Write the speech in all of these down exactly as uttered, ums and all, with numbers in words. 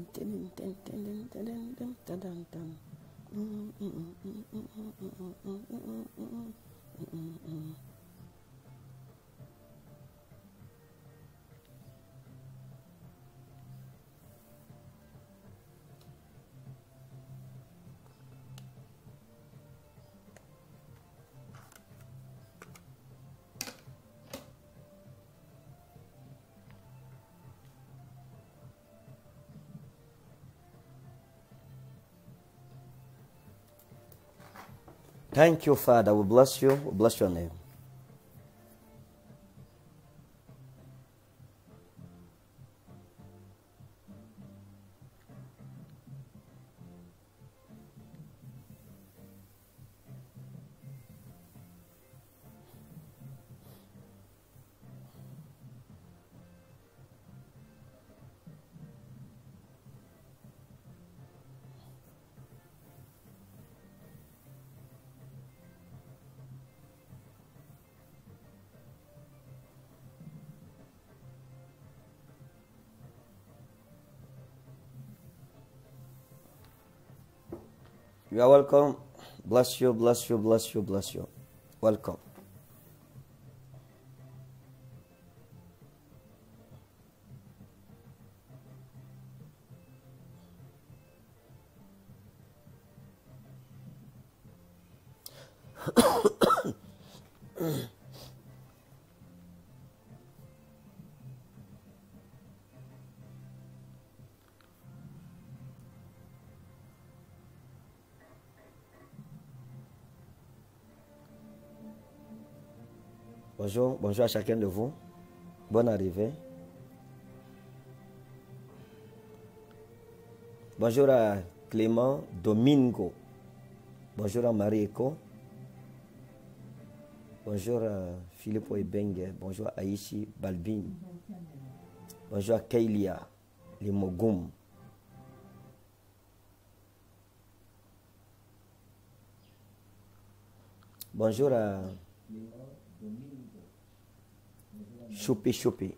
Thank you, Father. We bless you. We bless your name. You are welcome. Bless you, bless you, bless you, bless you. Welcome. Bonjour, bonjour à chacun de vous. Bonne arrivée. Bonjour à Clément Domingo. Bonjour à Marie Eko. Bonjour à Philippe Ebenge. Bonjour à Aïchi Balbin. Bonjour à Kailia Limogum. Bonjour à Choupi Choupi.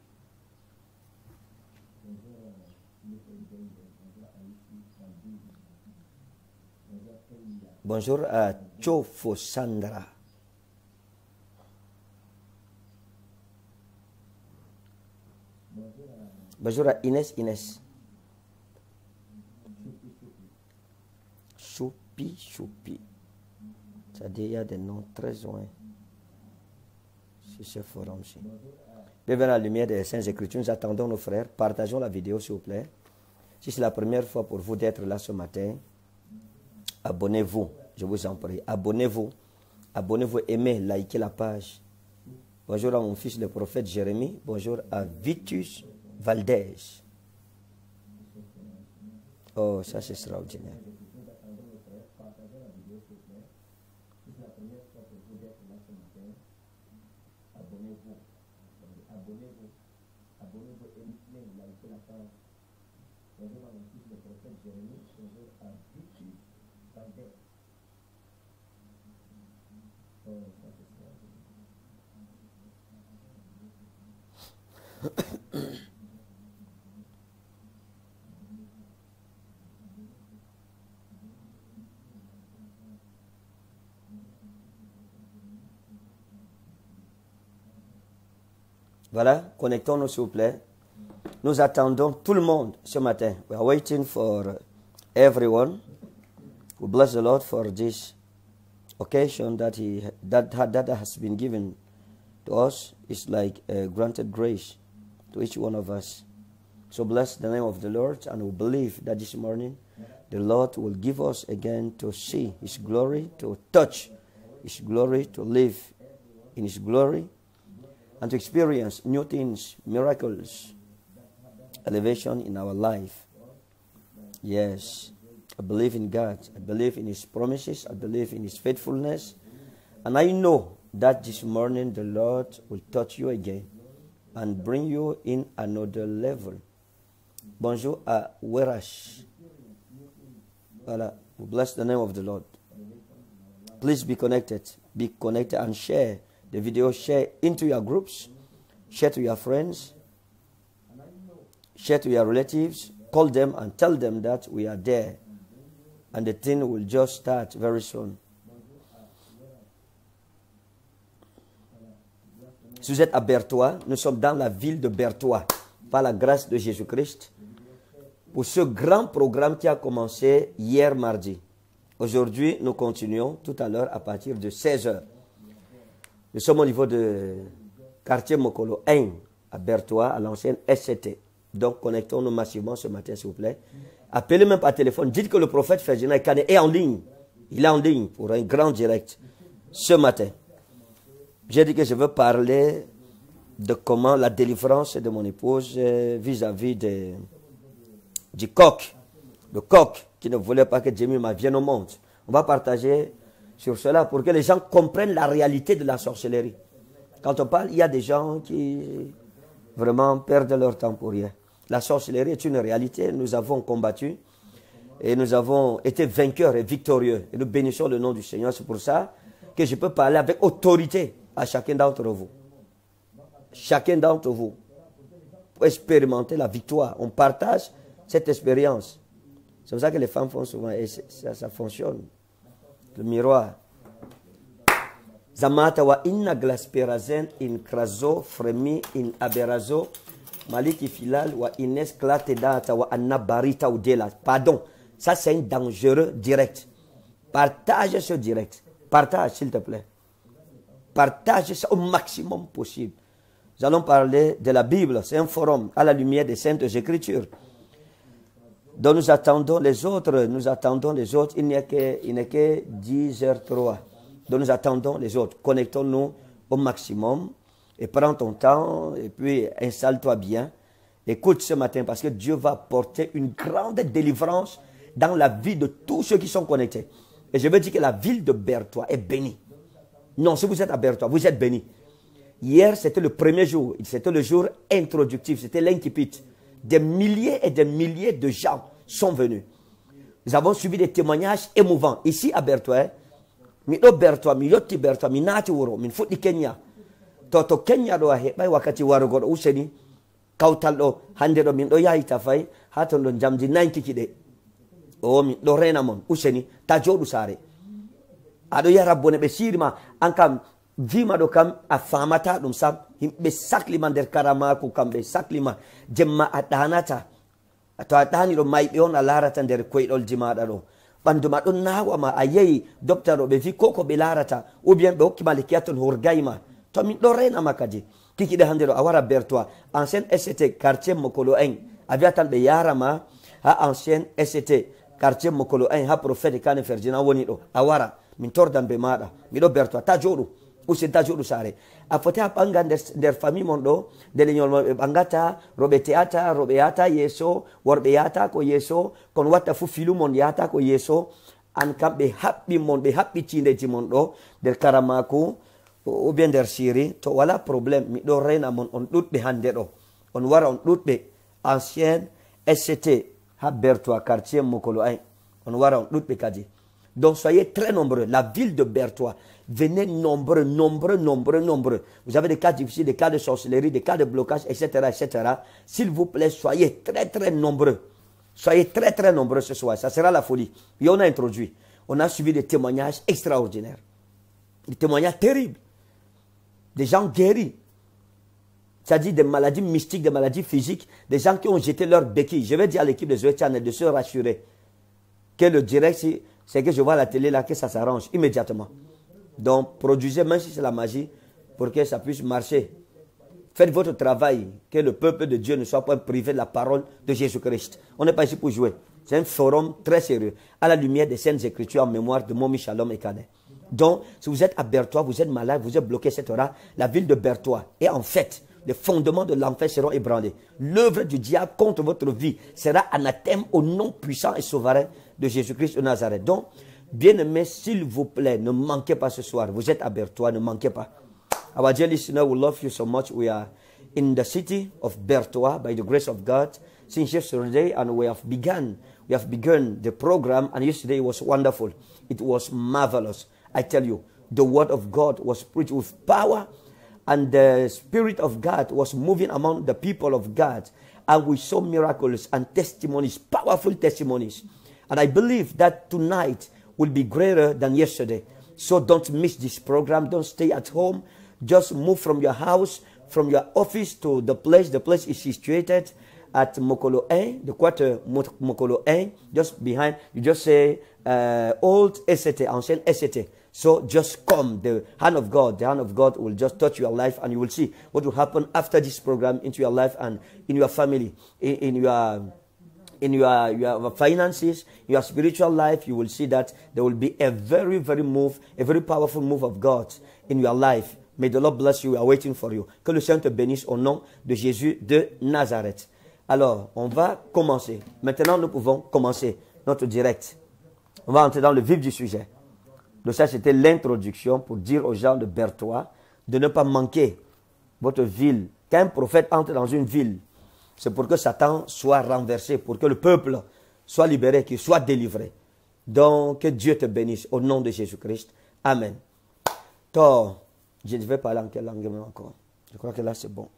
Bonjour à Chofo Sandra. Bonjour à Inès Inès. Choupi Choupi. C'est-à-dire il y a des noms très loin sur ce forum-ci. Bienvenue à la lumière des Saintes Écritures. Nous attendons nos frères. Partageons la vidéo, s'il vous plaît. Si c'est la première fois pour vous d'être là ce matin, abonnez-vous. Je vous en prie. Abonnez-vous. Abonnez-vous, aimez, likez la page. Bonjour à mon fils, le prophète Jérémie. Bonjour à Vitus Valdez. Oh, ça c'est extraordinaire. Voilà, connectons-nous s'il vous plaît. Nous attendons tout le monde ce matin. We are waiting for everyone. We bless the Lord for this occasion that he that that has been given to us. It's like a granted grace to each one of us. So bless the name of the Lord, and we believe that this morning the Lord will give us again to see His glory, to touch His glory, to live in His glory, and to experience new things, miracles, elevation in our life. Yes, I believe in God. I believe in His promises. I believe in His faithfulness. And I know that this morning the Lord will touch you again and bring you in another level. Bonjour à Werash. Voilà. We bless the name of the Lord. Please be connected. Be connected and share the video. Share into your groups. Share to your friends. Share to your relatives. call them and tell them that we are there. And the thing will just start very soon. Si vous êtes à Bertois, nous sommes dans la ville de Bertois, par la grâce de Jésus-Christ, pour ce grand programme qui a commencé hier mardi. Aujourd'hui, nous continuons tout à l'heure à partir de seize heures. Nous sommes au niveau de quartier Mokolo un, à Bertois, à l'ancienne S C T. Donc, connectons-nous massivement ce matin, s'il vous plaît. Appelez même par téléphone. Dites que le prophète Ferdinand Ekane est en ligne. Il est en ligne pour un grand direct ce matin. J'ai dit que je veux parler de comment la délivrance de mon épouse vis-à-vis de, du coq. Le coq qui ne voulait pas que Jemima vienne au monde. On va partager sur cela pour que les gens comprennent la réalité de la sorcellerie. Quand on parle, il y a des gens qui vraiment perdent leur temps pour rien. La sorcellerie est une réalité. Nous avons combattu et nous avons été vainqueurs et victorieux. Et nous bénissons le nom du Seigneur. C'est pour ça que je peux parler avec autorité à chacun d'entre vous. Chacun d'entre vous pour expérimenter la victoire. On partage cette expérience. C'est pour ça que les femmes font souvent et ça, ça fonctionne. Le miroir. Zamata wa inna glasperazen in krazo fremi in aberazo maliki filal wa ines klate data wa anna barita ou dela. Pardon, ça c'est un dangereux direct. Partage ce direct. Partage s'il te plaît. Partage ça au maximum possible. Nous allons parler de la Bible. C'est un forum à la lumière des Saintes Écritures. Donc nous attendons les autres. Nous attendons les autres. Il n'y a que, il n'est que dix heures trois. Donc nous attendons les autres. Connectons-nous au maximum. Et prends ton temps. Et puis installe-toi bien. Écoute ce matin parce que Dieu va apporter une grande délivrance dans la vie de tous ceux qui sont connectés. Et je veux dire que la ville de Bertois est bénie. Non, si vous êtes à Bertois, vous êtes bénis. Hier, c'était le premier jour. C'était le jour introductif. C'était l'incipit. Des milliers et des milliers de gens sont venus. Nous avons suivi des témoignages émouvants. Ici à Bertois, Mido Bertois, Miyoti Bertois, Minati Wuro, Minfuti Kenya. Toto Kenya do hebai wakati warugo useni. Kautalo handero min do yaita fay haton don jamdi ninety kide. O min do renamon useni tajodu sare. Ado ya rabbone be sirma ankam vima do kam a famata dum sam himbe saklima der karama ko kambe saklima jemma adanata to adani do maybe on alarata der koydol jimada do banduma don nawa ma ayeyi docteur do be vi koko be larata ou bien be hokki malikiaton horgayma to min do rena makadi kiki de handero awara Bertois ancien S C T quartier Mokolo un aviatan be yarama ha ancien S C T quartier Mokolo un ha prophète Kane Ferdinand woni do awara min tordan be mada mi do Bertois ta jodu usin ta jodu sare a foti ha banga der, der famille mon do de leñol bangata robe teata robe yata yeso worbe yata ko yeso kon watta fu filu mon yata ko yeso an kambe habbi mon be habbi tinde ti mon do der karamako ou bien der siri to wala problème mi do rena mon on dutbe hande do on wara on dutbe ancien S C T ha Bertois quartier Mokolo un on wara on dutbe kadi. Donc soyez très nombreux. La ville de Bertois, venez nombreux, nombreux, nombreux, nombreux. Vous avez des cas difficiles, des cas de sorcellerie, des cas de blocage, et cetera, et cetera. S'il vous plaît, soyez très, très nombreux. Soyez très, très nombreux ce soir. Ça sera la folie. Et on a introduit. On a suivi des témoignages extraordinaires. Des témoignages terribles. Des gens guéris. C'est-à-dire des maladies mystiques, des maladies physiques, des gens qui ont jeté leur béquille. Je vais dire à l'équipe de Zoé Channel de se rassurer que le direct, c'est que je vois à la télé là que ça s'arrange immédiatement. Donc, produisez, même si c'est la magie, pour que ça puisse marcher. Faites votre travail, que le peuple de Dieu ne soit pas privé de la parole de Jésus-Christ. On n'est pas ici pour jouer. C'est un forum très sérieux, à la lumière des Saintes Écritures en mémoire de Momi Shalom Ekane. Donc, si vous êtes à Bertois, vous êtes malade, vous êtes bloqué cette heure-là, la ville de Bertois est en fait, les fondements de l'enfer seront ébranlés. L'œuvre du diable contre votre vie sera anathème au nom puissant et souverain de Jésus-Christ de Nazareth. Donc, bien-aimés, s'il vous plaît, ne manquez pas ce soir. Vous êtes à Bertois, ne manquez pas. Our dear listener, we love you so much. We are in the city of Bertois by the grace of God since yesterday, and we have begun. We have begun the program, and yesterday was wonderful. It was marvelous. I tell you, the word of God was preached with power, and the Spirit of God was moving among the people of God. and we saw miracles and testimonies, powerful testimonies. And I believe that tonight will be greater than yesterday. So don't miss this program. Don't stay at home. Just move from your house, from your office to the place. The place is situated at Mokolo one, the quarter Mokolo one, just behind. You just say uh, old S C T, ancien S C T. So just come. The hand of God, the hand of God will just touch your life, and you will see what will happen after this program into your life and in your family, in, in your in your, your finances, your spiritual life. You will see that there will be a very, very move, a very powerful move of God in your life. May the Lord bless you. We are waiting for you. Que le Seigneur te bénisse au nom de Jésus de Nazareth. Alors, on va commencer. Maintenant, nous pouvons commencer notre direct. On va entrer dans le vif du sujet. Donc ça, c'était l'introduction pour dire aux gens de Berthois de ne pas manquer votre ville. Quand un prophète entre dans une ville, c'est pour que Satan soit renversé, pour que le peuple soit libéré, qu'il soit délivré. Donc, que Dieu te bénisse au nom de Jésus-Christ. Amen. Donc, je vais parler en quelle langue encore? Je crois que là, c'est bon.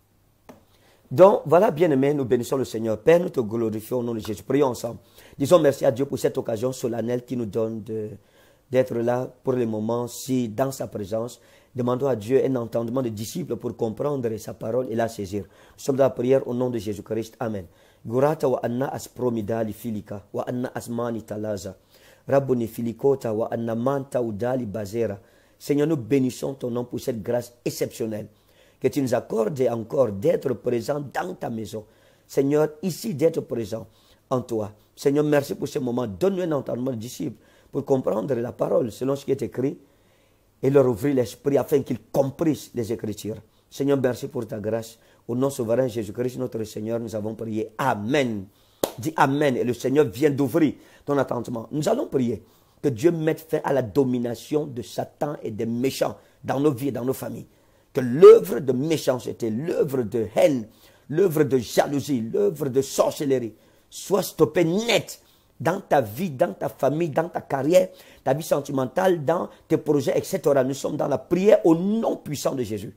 Donc, voilà, bien-aimés, nous bénissons le Seigneur. Père, nous te glorifions au nom de Jésus. Prions ensemble. Disons merci à Dieu pour cette occasion solennelle qui nous donne de... d'être là pour les moments, si dans sa présence, demandons à Dieu un entendement de disciples pour comprendre sa parole et la saisir. Nous sommes dans la prière au nom de Jésus-Christ. Amen. Gurata wa anna as promidali filika, wa anna asmani talaza, rabboni filikota wa anna manta udali bazera. Seigneur, nous bénissons ton nom pour cette grâce exceptionnelle que tu nous accordes encore d'être présent dans ta maison. Seigneur, ici d'être présent en toi. Seigneur, merci pour ce moment. Donne-nous un entendement de disciples pour comprendre la parole selon ce qui est écrit et leur ouvrir l'esprit afin qu'ils comprennent les Écritures. Seigneur, merci pour ta grâce. Au nom souverain Jésus-Christ, notre Seigneur, nous avons prié. Amen. Dis Amen. Et le Seigneur vient d'ouvrir ton attendement. Nous allons prier que Dieu mette fin à la domination de Satan et des méchants dans nos vies et dans nos familles. Que l'œuvre de méchanceté, l'œuvre de haine, l'œuvre de jalousie, l'œuvre de sorcellerie soit stoppée net dans ta vie, dans ta famille, dans ta carrière, ta vie sentimentale, dans tes projets, et cetera. Nous sommes dans la prière au nom puissant de Jésus.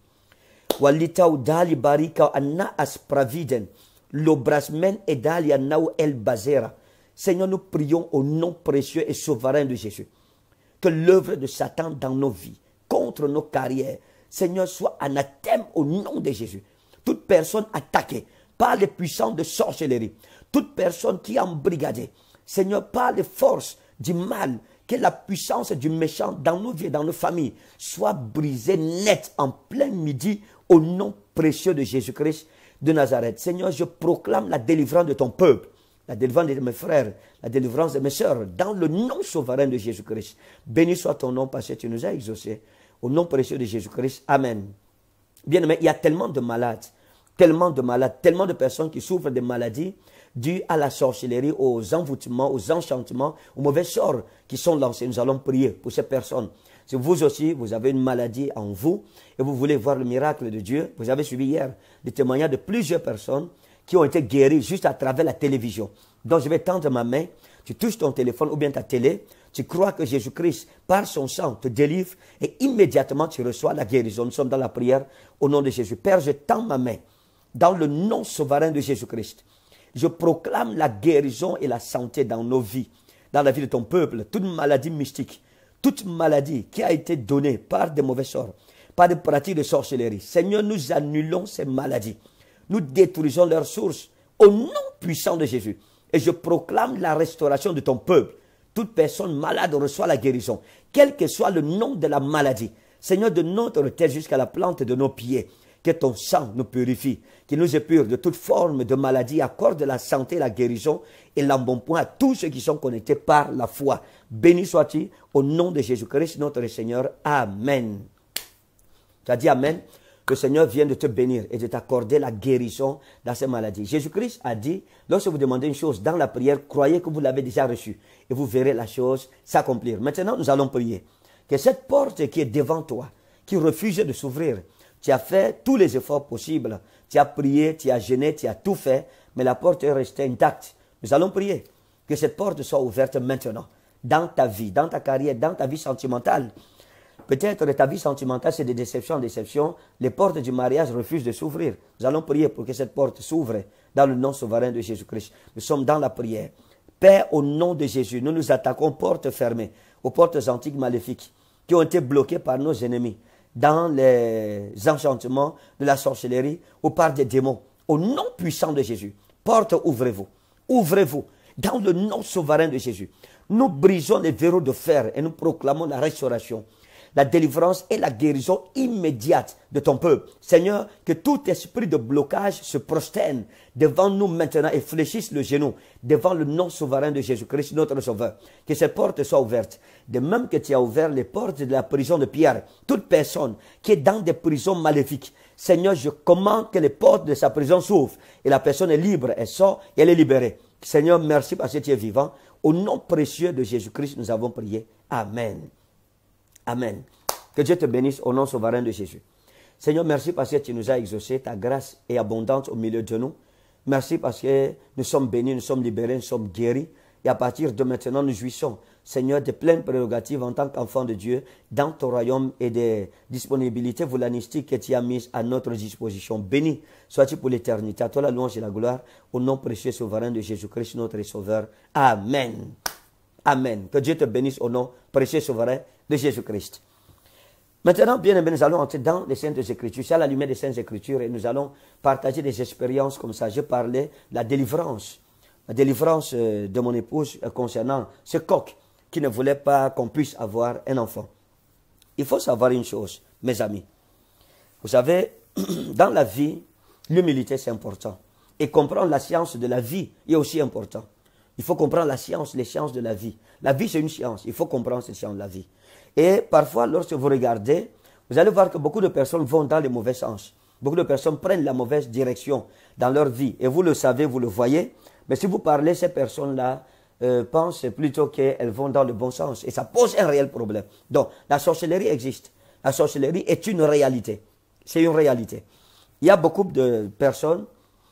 Walita udali barika anna aspraviden, l'obrasmen edali anau el bazera. Seigneur, nous prions au nom précieux et souverain de Jésus. Que l'œuvre de Satan dans nos vies, contre nos carrières, Seigneur, soit anathème au nom de Jésus. Toute personne attaquée par les puissances de sorcellerie, toute personne qui est embrigadée, Seigneur, par les forces du mal, que la puissance du méchant dans nos vies et dans nos familles soit brisée net en plein midi au nom précieux de Jésus-Christ de Nazareth. Seigneur, je proclame la délivrance de ton peuple, la délivrance de mes frères, la délivrance de mes sœurs, dans le nom souverain de Jésus-Christ. Béni soit ton nom parce que tu nous as exaucés. Au nom précieux de Jésus-Christ. Amen. Bien aimé, il y a tellement de malades, tellement de malades, tellement de personnes qui souffrent de maladies dues à la sorcellerie, aux envoûtements, aux enchantements, aux mauvais sorts qui sont lancés. Nous allons prier pour ces personnes. Si vous aussi, vous avez une maladie en vous et vous voulez voir le miracle de Dieu, vous avez suivi hier des témoignages de plusieurs personnes qui ont été guéries juste à travers la télévision. Donc je vais tendre ma main, tu touches ton téléphone ou bien ta télé, tu crois que Jésus-Christ, par son sang, te délivre et immédiatement tu reçois la guérison. Nous sommes dans la prière au nom de Jésus. Père, je tends ma main dans le nom souverain de Jésus-Christ. Je proclame la guérison et la santé dans nos vies, dans la vie de ton peuple. Toute maladie mystique, toute maladie qui a été donnée par des mauvais sorts, par des pratiques de sorcellerie. Seigneur, nous annulons ces maladies. Nous détruisons leurs sources au nom puissant de Jésus. Et je proclame la restauration de ton peuple. Toute personne malade reçoit la guérison, quel que soit le nom de la maladie. Seigneur, de notre tête jusqu'à la plante de nos pieds, que ton sang nous purifie, qu'il nous épure de toute forme de maladie, accorde la santé, la guérison et l'embonpoint à tous ceux qui sont connectés par la foi. Béni sois-tu au nom de Jésus-Christ, notre Seigneur. Amen. Tu as dit Amen. Le Seigneur vient de te bénir et de t'accorder la guérison dans ces maladies. Jésus-Christ a dit, lorsque vous demandez une chose dans la prière, croyez que vous l'avez déjà reçue et vous verrez la chose s'accomplir. Maintenant, nous allons prier. Que cette porte qui est devant toi, qui refuse de s'ouvrir, tu as fait tous les efforts possibles, tu as prié, tu as jeûné, tu as tout fait, mais la porte est restée intacte. Nous allons prier que cette porte soit ouverte maintenant, dans ta vie, dans ta carrière, dans ta vie sentimentale. Peut-être ta vie sentimentale, c'est de déception en déception. Les portes du mariage refusent de s'ouvrir. Nous allons prier pour que cette porte s'ouvre dans le nom souverain de Jésus-Christ. Nous sommes dans la prière. Père, au nom de Jésus, nous nous attaquons aux portes fermées, aux portes antiques maléfiques qui ont été bloquées par nos ennemis dans les enchantements de la sorcellerie ou par des démons. Au nom puissant de Jésus, porte, ouvrez-vous. Ouvrez-vous dans le nom souverain de Jésus. Nous brisons les verrous de fer et nous proclamons la restauration, la délivrance et la guérison immédiate de ton peuple. Seigneur, que tout esprit de blocage se prosterne devant nous maintenant et fléchisse le genou devant le nom souverain de Jésus-Christ, notre Sauveur. Que ces portes soient ouvertes. De même que tu as ouvert les portes de la prison de Pierre, toute personne qui est dans des prisons maléfiques, Seigneur, je commande que les portes de sa prison s'ouvrent et la personne est libre, elle sort et elle est libérée. Seigneur, merci parce que tu es vivant. Au nom précieux de Jésus-Christ, nous avons prié. Amen. Amen. Que Dieu te bénisse au nom souverain de Jésus. Seigneur, merci parce que tu nous as exaucé. Ta grâce est abondante au milieu de nous. Merci parce que nous sommes bénis, nous sommes libérés, nous sommes guéris. Et à partir de maintenant, nous jouissons, Seigneur, de pleines prérogatives en tant qu'enfants de Dieu dans ton royaume et des disponibilités volanistiques que tu as mises à notre disposition. Béni sois-tu pour l'éternité. À toi la louange et la gloire au nom précieux souverain de Jésus-Christ, notre Sauveur. Amen. Amen. Que Dieu te bénisse au nom précieux souverain de Jésus-Christ. Maintenant, bien aimé, nous allons entrer dans les Saintes Écritures. C'est à la lumière des Saintes Écritures et nous allons partager des expériences comme ça. Je parlais de la délivrance. La délivrance de mon épouse concernant ce coq qui ne voulait pas qu'on puisse avoir un enfant. Il faut savoir une chose, mes amis. Vous savez, dans la vie, l'humilité c'est important. Et comprendre la science de la vie est aussi important. Il faut comprendre la science, les sciences de la vie. La vie c'est une science, il faut comprendre cette science de la vie. Et parfois, lorsque vous regardez, vous allez voir que beaucoup de personnes vont dans les mauvais sens. Beaucoup de personnes prennent la mauvaise direction dans leur vie. Et vous le savez, vous le voyez. Mais si vous parlez, ces personnes-là euh, pensent plutôt qu'elles vont dans le bon sens. Et ça pose un réel problème. Donc, la sorcellerie existe. La sorcellerie est une réalité. C'est une réalité. Il y a beaucoup de personnes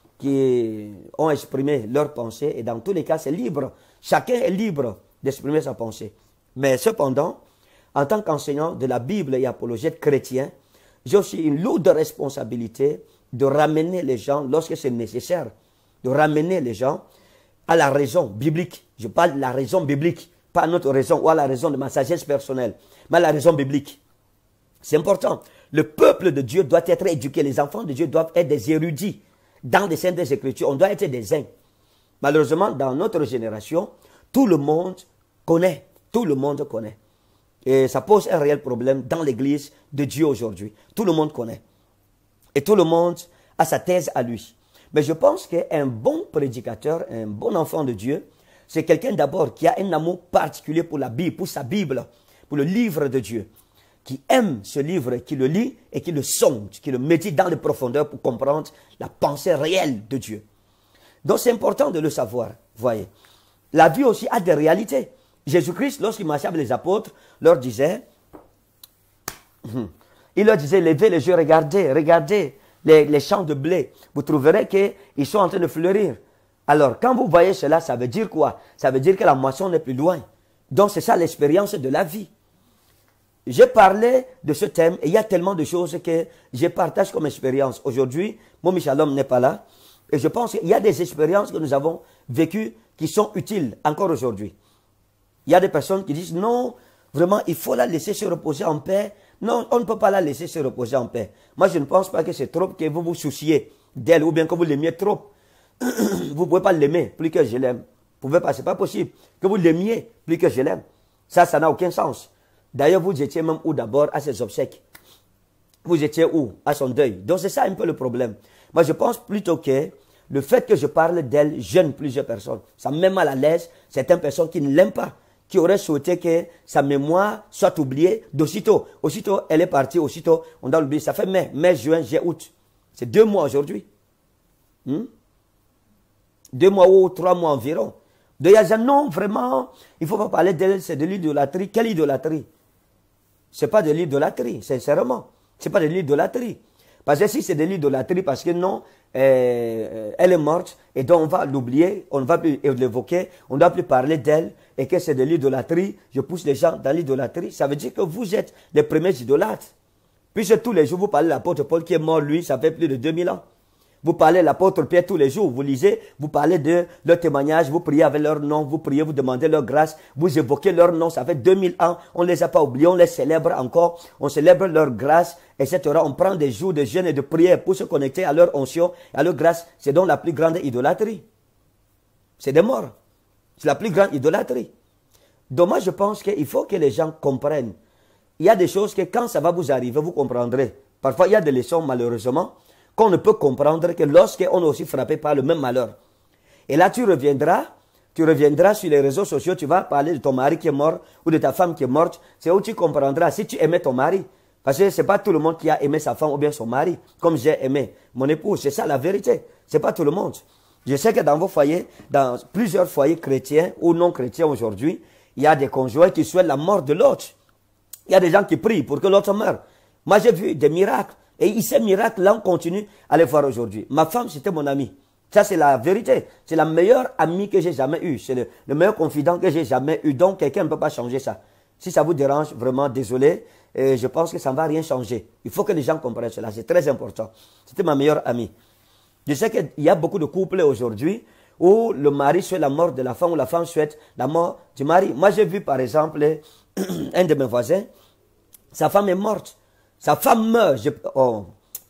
qui ont exprimé leurs pensées. Et dans tous les cas, c'est libre. Chacun est libre d'exprimer sa pensée. Mais cependant, en tant qu'enseignant de la Bible et apologète chrétien, j'ai aussi une lourde responsabilité de ramener les gens, lorsque c'est nécessaire, de ramener les gens à la raison biblique. Je parle de la raison biblique, pas à notre raison ou à la raison de ma sagesse personnelle, mais à la raison biblique. C'est important. Le peuple de Dieu doit être éduqué. Les enfants de Dieu doivent être des érudits dans les Saintes Écritures. On doit être des saints. Malheureusement, dans notre génération, tout le monde connaît. Tout le monde connaît. Et ça pose un réel problème dans l'église de Dieu aujourd'hui. Tout le monde connaît. Et tout le monde a sa thèse à lui. Mais je pense qu'un bon prédicateur, un bon enfant de Dieu, c'est quelqu'un d'abord qui a un amour particulier pour la Bible, pour sa Bible, pour le livre de Dieu, qui aime ce livre, qui le lit et qui le sonde, qui le médite dans les profondeurs pour comprendre la pensée réelle de Dieu. Donc c'est important de le savoir, voyez. La vie aussi a des réalités. Jésus-Christ, lorsqu'il marchait avec les apôtres, leur disait, il leur disait, levez les yeux, regardez, regardez les, les champs de blé. Vous trouverez qu'ils sont en train de fleurir. Alors, quand vous voyez cela, ça veut dire quoi? Ça veut dire que la moisson n'est plus loin. Donc, c'est ça l'expérience de la vie. J'ai parlé de ce thème et il y a tellement de choses que je partage comme expérience. Aujourd'hui, mon Shalom n'est pas là. Et je pense qu'il y a des expériences que nous avons vécues qui sont utiles encore aujourd'hui. Il y a des personnes qui disent non, vraiment, il faut la laisser se reposer en paix. Non, on ne peut pas la laisser se reposer en paix. Moi, je ne pense pas que c'est trop que vous vous souciez d'elle ou bien que vous l'aimiez trop. Vous ne pouvez pas l'aimer plus que je l'aime. Vous pouvez pas, c'est pas possible que vous l'aimiez plus que je l'aime. Ça, ça n'a aucun sens. D'ailleurs, vous étiez même où d'abord à ses obsèques? Vous étiez où? À son deuil. Donc, c'est ça un peu le problème. Moi, je pense plutôt que le fait que je parle d'elle gêne plusieurs personnes. Ça me met mal à l'aise certaines personnes qui ne l'aiment pas, qui auraient souhaité que sa mémoire soit oubliée d'aussitôt. Aussitôt, elle est partie, aussitôt, on doit l'oublier. Ça fait mai, mai, juin, juillet, août. C'est deux mois aujourd'hui. Hmm? Deux mois ou trois mois environ. Donc, il y a dit, non, vraiment, il ne faut pas parler d'elle, c'est de l'idolâtrie. Quelle idolâtrie? Ce n'est pas de l'idolâtrie, sincèrement. Ce n'est pas de l'idolâtrie. Parce que si c'est de l'idolâtrie, parce que non, euh, elle est morte, et donc on va l'oublier, on ne va plus l'évoquer, on ne doit plus parler d'elle, et que c'est de l'idolâtrie, je pousse les gens dans l'idolâtrie, ça veut dire que vous êtes les premiers idolâtres. Puisque tous les jours, vous parlez de l'apôtre Paul qui est mort, lui, ça fait plus de deux mille ans. Vous parlez de l'apôtre Pierre tous les jours, vous lisez, vous parlez de leur témoignage, vous priez avec leur nom, vous priez, vous demandez leur grâce, vous évoquez leur nom, ça fait deux mille ans, on ne les a pas oubliés, on les célèbre encore, on célèbre leur grâce, et cetera. On prend des jours de jeûne et de prière pour se connecter à leur onction, à leur grâce. C'est donc la plus grande idolâtrie. C'est des morts. C'est la plus grande idolâtrie. Donc moi je pense qu'il faut que les gens comprennent. Il y a des choses que quand ça va vous arriver, vous comprendrez. Parfois il y a des leçons malheureusement qu'on ne peut comprendre que lorsqu'on est aussi frappé par le même malheur. Et là, tu reviendras, tu reviendras sur les réseaux sociaux, tu vas parler de ton mari qui est mort ou de ta femme qui est morte. C'est où tu comprendras si tu aimais ton mari. Parce que ce n'est pas tout le monde qui a aimé sa femme ou bien son mari, comme j'ai aimé mon épouse. C'est ça la vérité. Ce n'est pas tout le monde. Je sais que dans vos foyers, dans plusieurs foyers chrétiens ou non chrétiens aujourd'hui, il y a des conjoints qui souhaitent la mort de l'autre. Il y a des gens qui prient pour que l'autre meure. Moi, j'ai vu des miracles. Et ces miracles-là, on continue à les voir aujourd'hui. Ma femme, c'était mon amie. Ça, c'est la vérité. C'est la meilleure amie que j'ai jamais eue. C'est le, le meilleur confident que j'ai jamais eu. Donc, quelqu'un ne peut pas changer ça. Si ça vous dérange, vraiment, désolé. Et je pense que ça ne va rien changer. Il faut que les gens comprennent cela. C'est très important. C'était ma meilleure amie. Je sais qu'il y a beaucoup de couples aujourd'hui où le mari souhaite la mort de la femme ou la femme souhaite la mort du mari. Moi, j'ai vu, par exemple, un de mes voisins, sa femme est morte. Sa femme meurt. Je... Oh.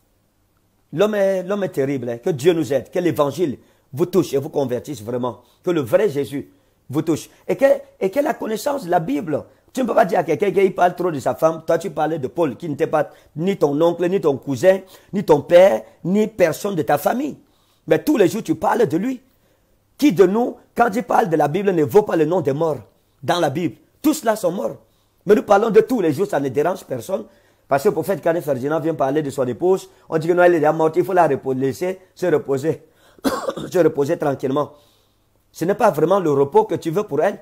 L'homme est, l'homme est terrible. Hein. Que Dieu nous aide. Que l'évangile vous touche et vous convertisse vraiment. Que le vrai Jésus vous touche. Et que, et que la connaissance de la Bible. Tu ne peux pas dire à quelqu'un qui parle trop de sa femme. Toi, tu parlais de Paul, qui n'était pas ni ton oncle, ni ton cousin, ni ton père, ni personne de ta famille. Mais tous les jours, tu parles de lui. Qui de nous, quand il parle de la Bible, ne vaut pas le nom des morts dans la Bible? Tous là sont morts. Mais nous parlons de tous les jours, ça ne dérange personne. Parce que le prophète Kane Ferdinand vient parler de son épouse. On dit que non, elle est déjà morte, il faut la laisser se reposer. se reposer tranquillement. Ce n'est pas vraiment le repos que tu veux pour elle.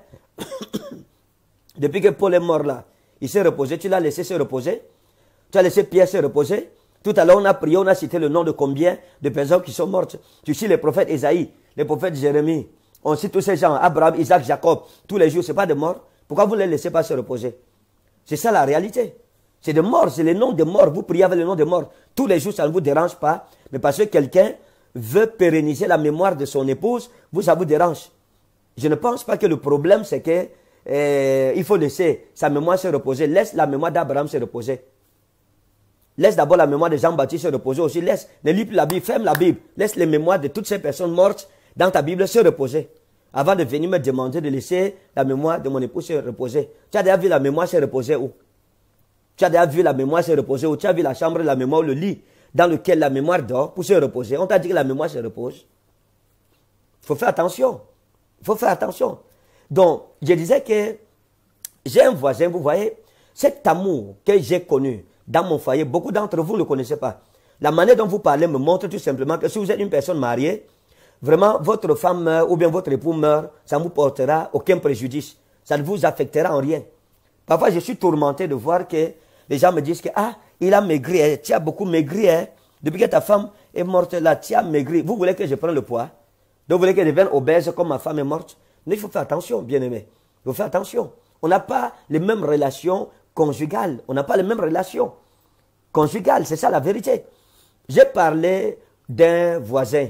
Depuis que Paul est mort là, il s'est reposé, tu l'as laissé se reposer. Tu as laissé Pierre se reposer. Tout à l'heure, on a prié, on a cité le nom de combien de personnes qui sont mortes. Tu cites les prophètes Esaïe, les prophètes Jérémie. On cite tous ces gens, Abraham, Isaac, Jacob, tous les jours, ce n'est pas des morts. Pourquoi vous ne les laissez pas se reposer? C'est ça la réalité. C'est des morts, c'est le nom des morts. Vous priez avec le nom des morts. Tous les jours, ça ne vous dérange pas. Mais parce que quelqu'un veut pérenniser la mémoire de son épouse, vous, ça vous dérange. Je ne pense pas que le problème, c'est que euh, il faut laisser sa mémoire se reposer. Laisse la mémoire d'Abraham se reposer. Laisse d'abord la mémoire de Jean-Baptiste se reposer aussi. Laisse, ne lis plus la Bible, ferme la Bible. Laisse les mémoires de toutes ces personnes mortes dans ta Bible se reposer. Avant de venir me demander de laisser la mémoire de mon épouse se reposer. Tu as déjà vu la mémoire se reposer où? Tu as déjà vu la mémoire se reposer ou tu as vu la chambre, la mémoire, le lit dans lequel la mémoire dort pour se reposer. On t'a dit que la mémoire se repose. Il faut faire attention. Il faut faire attention. Donc, je disais que j'ai un voisin, vous voyez, cet amour que j'ai connu dans mon foyer, beaucoup d'entre vous ne le connaissez pas. La manière dont vous parlez me montre tout simplement que si vous êtes une personne mariée, vraiment, votre femme meurt ou bien votre époux meurt, ça ne vous portera aucun préjudice. Ça ne vous affectera en rien. Parfois, je suis tourmenté de voir que les gens me disent que, ah, il a maigri, hein, tu as beaucoup maigri, hein. Depuis que ta femme est morte là, tu as maigri. Vous voulez que je prenne le poids? Donc, vous voulez que je devienne obèse comme ma femme est morte? Mais il faut faire attention, bien-aimé. Il faut faire attention. On n'a pas les mêmes relations conjugales. On n'a pas les mêmes relations conjugales. C'est ça la vérité. J'ai parlé d'un voisin.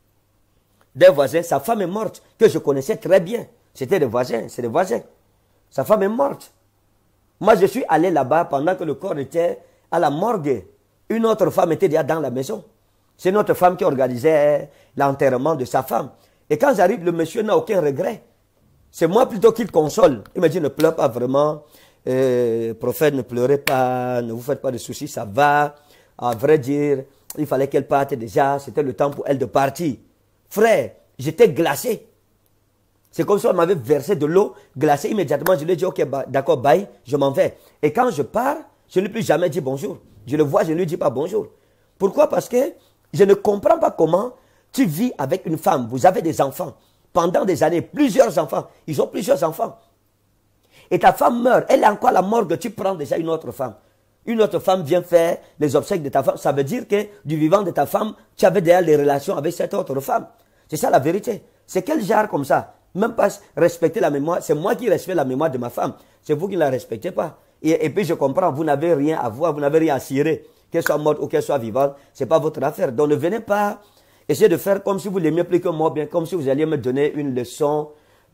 D'un voisin. Sa femme est morte, que je connaissais très bien. C'était des voisins, c'est des voisins. Sa femme est morte. Moi, je suis allé là-bas pendant que le corps était à la morgue. Une autre femme était déjà dans la maison. C'est notre femme qui organisait l'enterrement de sa femme. Et quand j'arrive, le monsieur n'a aucun regret. C'est moi plutôt qu'il console. Il me dit, ne pleure pas vraiment. Euh, prophète, ne pleurez pas. Ne vous faites pas de soucis, ça va. À vrai dire, il fallait qu'elle parte déjà. C'était le temps pour elle de partir. Frère, j'étais glacé. C'est comme si on m'avait versé de l'eau glacée. Immédiatement, je lui ai dit, ok, bah, d'accord, bye, je m'en vais. Et quand je pars, je ne lui ai plus jamais dit bonjour. Je le vois, je ne lui dis pas bonjour. Pourquoi? Parce que je ne comprends pas comment tu vis avec une femme. Vous avez des enfants. Pendant des années, plusieurs enfants. Ils ont plusieurs enfants. Et ta femme meurt. Elle est encore à la morgue. Tu prends déjà une autre femme. Une autre femme vient faire les obsèques de ta femme. Ça veut dire que du vivant de ta femme, tu avais déjà les relations avec cette autre femme. C'est ça la vérité. C'est quel genre comme ça? Même pas respecter la mémoire. C'est moi qui respecte la mémoire de ma femme. C'est vous qui ne la respectez pas. Et, et puis je comprends, vous n'avez rien à voir, vous n'avez rien à cirer. Qu'elle soit morte ou qu'elle soit vivante, ce n'est pas votre affaire. Donc ne venez pas essayer de faire comme si vous l'aimiez plus que moi, bien comme si vous alliez me donner une leçon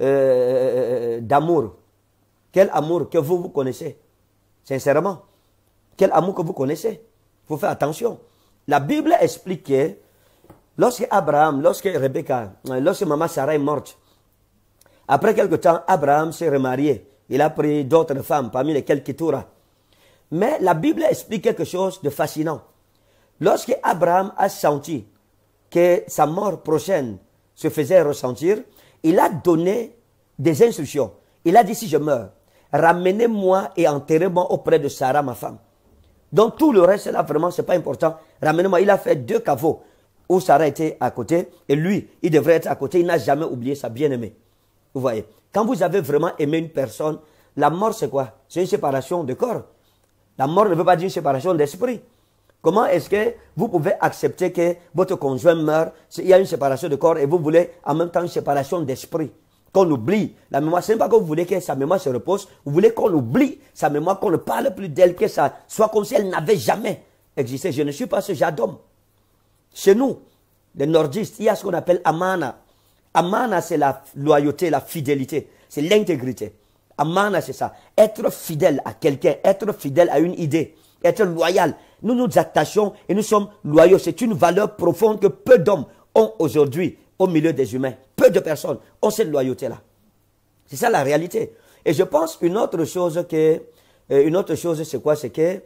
euh, d'amour. Quel amour que vous, vous connaissez? Sincèrement. Quel amour que vous connaissez? Il faut faire attention. La Bible explique que lorsque Abraham, lorsque Rebecca, lorsque maman Sarah est morte, après quelque temps, Abraham s'est remarié. Il a pris d'autres femmes, parmi lesquelles Ketura. Mais la Bible explique quelque chose de fascinant. Lorsque Abraham a senti que sa mort prochaine se faisait ressentir, il a donné des instructions. Il a dit, si je meurs, ramenez-moi et enterrez-moi auprès de Sarah, ma femme. Donc tout le reste, là, vraiment, ce n'est pas important. Ramenez-moi. Il a fait deux caveaux où Sarah était à côté et lui, il devrait être à côté. Il n'a jamais oublié sa bien-aimée. Vous voyez, quand vous avez vraiment aimé une personne, la mort, c'est quoi? C'est une séparation de corps. La mort ne veut pas dire une séparation d'esprit. Comment est-ce que vous pouvez accepter que votre conjoint meurt, il y a une séparation de corps et vous voulez en même temps une séparation d'esprit? Qu'on oublie la mémoire. Ce n'est pas que vous voulez que sa mémoire se repose, vous voulez qu'on oublie sa mémoire, qu'on ne parle plus d'elle, que ça soit comme si elle n'avait jamais existé. Je ne suis pas ce genre d'homme. Chez nous, les nordistes, il y a ce qu'on appelle Amana. Amana, c'est la loyauté, la fidélité, c'est l'intégrité. Amana, c'est ça. Être fidèle à quelqu'un, être fidèle à une idée, être loyal. Nous nous attachons et nous sommes loyaux. C'est une valeur profonde que peu d'hommes ont aujourd'hui au milieu des humains. Peu de personnes ont cette loyauté-là. C'est ça la réalité. Et je pense une autre chose que, euh, une autre chose, c'est quoi? C'est que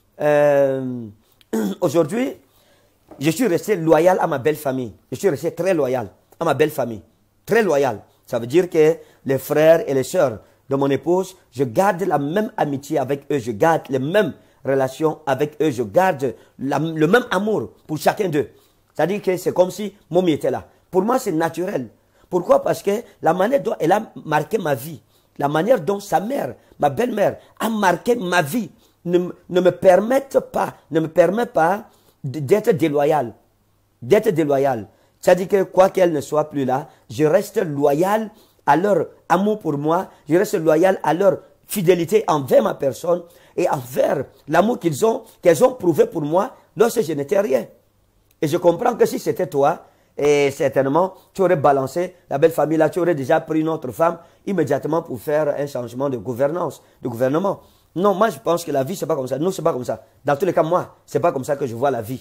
euh, aujourd'hui, je suis resté loyal à ma belle famille. Je suis resté très loyal à ma belle famille. Très loyal. Ça veut dire que les frères et les sœurs de mon épouse, je garde la même amitié avec eux. Je garde les mêmes relations avec eux. Je garde la, le même amour pour chacun d'eux. C'est-à-dire que c'est comme si Momi était là. Pour moi, c'est naturel. Pourquoi? Parce que la manière dont elle a marqué ma vie, la manière dont sa mère, ma belle-mère, a marqué ma vie, ne, ne me permettent pas, ne me permet pas d'être déloyal. D'être déloyal. C'est-à-dire que quoi qu'elle ne soit plus là, je reste loyal à leur amour pour moi, je reste loyal à leur fidélité envers ma personne et envers l'amour qu'ils ont, qu'elles ont prouvé pour moi lorsque je n'étais rien. Et je comprends que si c'était toi, et certainement, tu aurais balancé la belle famille là, tu aurais déjà pris une autre femme immédiatement pour faire un changement de gouvernance, de gouvernement. Non, moi je pense que la vie, c'est pas comme ça. Nous, c'est pas comme ça. Dans tous les cas, moi, c'est pas comme ça que je vois la vie.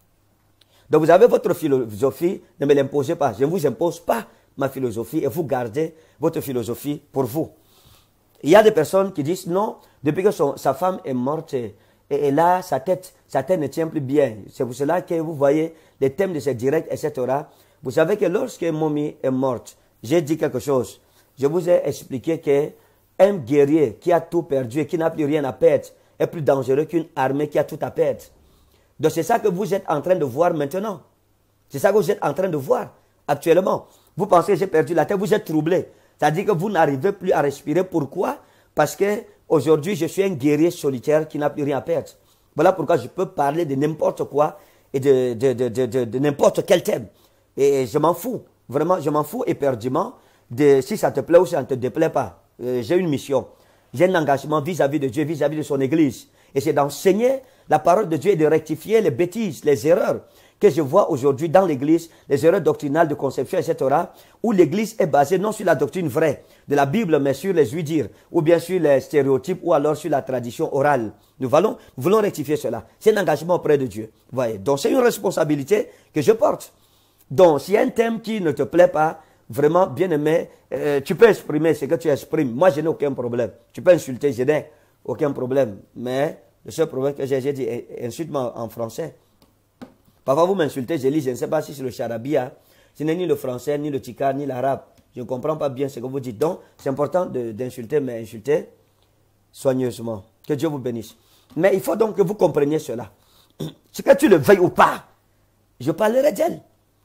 Donc vous avez votre philosophie, ne me l'imposez pas. Je ne vous impose pas ma philosophie et vous gardez votre philosophie pour vous. Il y a des personnes qui disent non, depuis que son, sa femme est morte et, et là, sa tête, sa tête ne tient plus bien. C'est pour cela que vous voyez les thèmes de ces directs, et cetera. Vous savez que lorsque Momi est morte, j'ai dit quelque chose. Je vous ai expliqué qu'un guerrier qui a tout perdu et qui n'a plus rien à perdre est plus dangereux qu'une armée qui a tout à perdre. Donc c'est ça que vous êtes en train de voir maintenant. C'est ça que vous êtes en train de voir actuellement. Vous pensez que j'ai perdu la tête, vous êtes troublé. C'est-à-dire que vous n'arrivez plus à respirer. Pourquoi? Parce que aujourd'hui je suis un guerrier solitaire qui n'a plus rien à perdre. Voilà pourquoi je peux parler de n'importe quoi et de, de, de, de, de, de n'importe quel thème. Et je m'en fous. Vraiment, je m'en fous éperdument de si ça te plaît ou si ça ne te déplaît pas. Euh, j'ai une mission. J'ai un engagement vis-à-vis de Dieu, vis-à-vis de son Église. Et c'est d'enseigner la parole de Dieu et de rectifier les bêtises, les erreurs que je vois aujourd'hui dans l'Église, les erreurs doctrinales de conception, et cetera, où l'Église est basée non sur la doctrine vraie de la Bible, mais sur les ouï-dire, ou bien sur les stéréotypes, ou alors sur la tradition orale. Nous voulons, nous voulons rectifier cela. C'est un engagement auprès de Dieu. Vous voyez. Donc c'est une responsabilité que je porte. Donc s'il y a un thème qui ne te plaît pas, vraiment bien aimé, euh, tu peux exprimer ce que tu exprimes. Moi, je n'ai aucun problème. Tu peux insulter, je n'ai aucun problème. Mais le seul problème que j'ai, j'ai dit, insulte-moi en français. Parfois, vous m'insultez, je lis, je ne sais pas si c'est le charabia, ce n'est ni le français, ni le tikar, ni l'arabe. Je ne comprends pas bien ce que vous dites. Donc, c'est important d'insulter, mais insulter soigneusement. Que Dieu vous bénisse. Mais il faut donc que vous compreniez cela. Ce que tu le veuilles ou pas, je parlerai d'elle.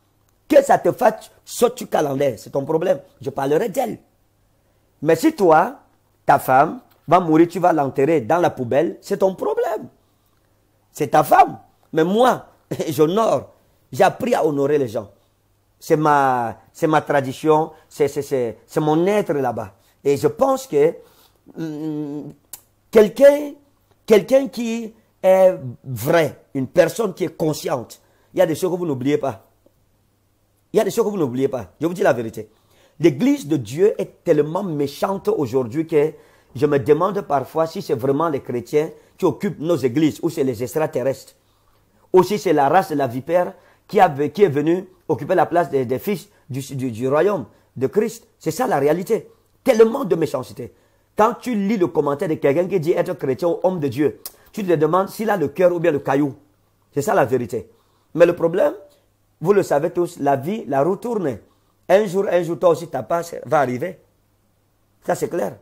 Que ça te fasse sauter du calendrier, c'est ton problème. Je parlerai d'elle. Mais si toi, ta femme, va mourir, tu vas l'enterrer dans la poubelle, c'est ton problème. C'est ta femme. Mais moi, j'honore. J'ai appris à honorer les gens. c'est ma, c'est ma tradition, c'est mon être là-bas. Et je pense que hum, quelqu'un quelqu'un qui est vrai, une personne qui est consciente, il y a des choses que vous n'oubliez pas. Il y a des choses que vous n'oubliez pas. Je vous dis la vérité. L'église de Dieu est tellement méchante aujourd'hui que je me demande parfois si c'est vraiment les chrétiens qui occupent nos églises ou c'est les extraterrestres. Ou si c'est la race de la vipère qui, a, qui est venue occuper la place des, des fils du, du, du royaume de Christ. C'est ça la réalité. Tellement de méchanceté. Quand tu lis le commentaire de quelqu'un qui dit être chrétien ou homme de Dieu, tu te demandes s'il a le cœur ou bien le caillou. C'est ça la vérité. Mais le problème, vous le savez tous, la vie, la roue tourne. Un jour, un jour, toi aussi, ta part va arriver. Ça, c'est clair.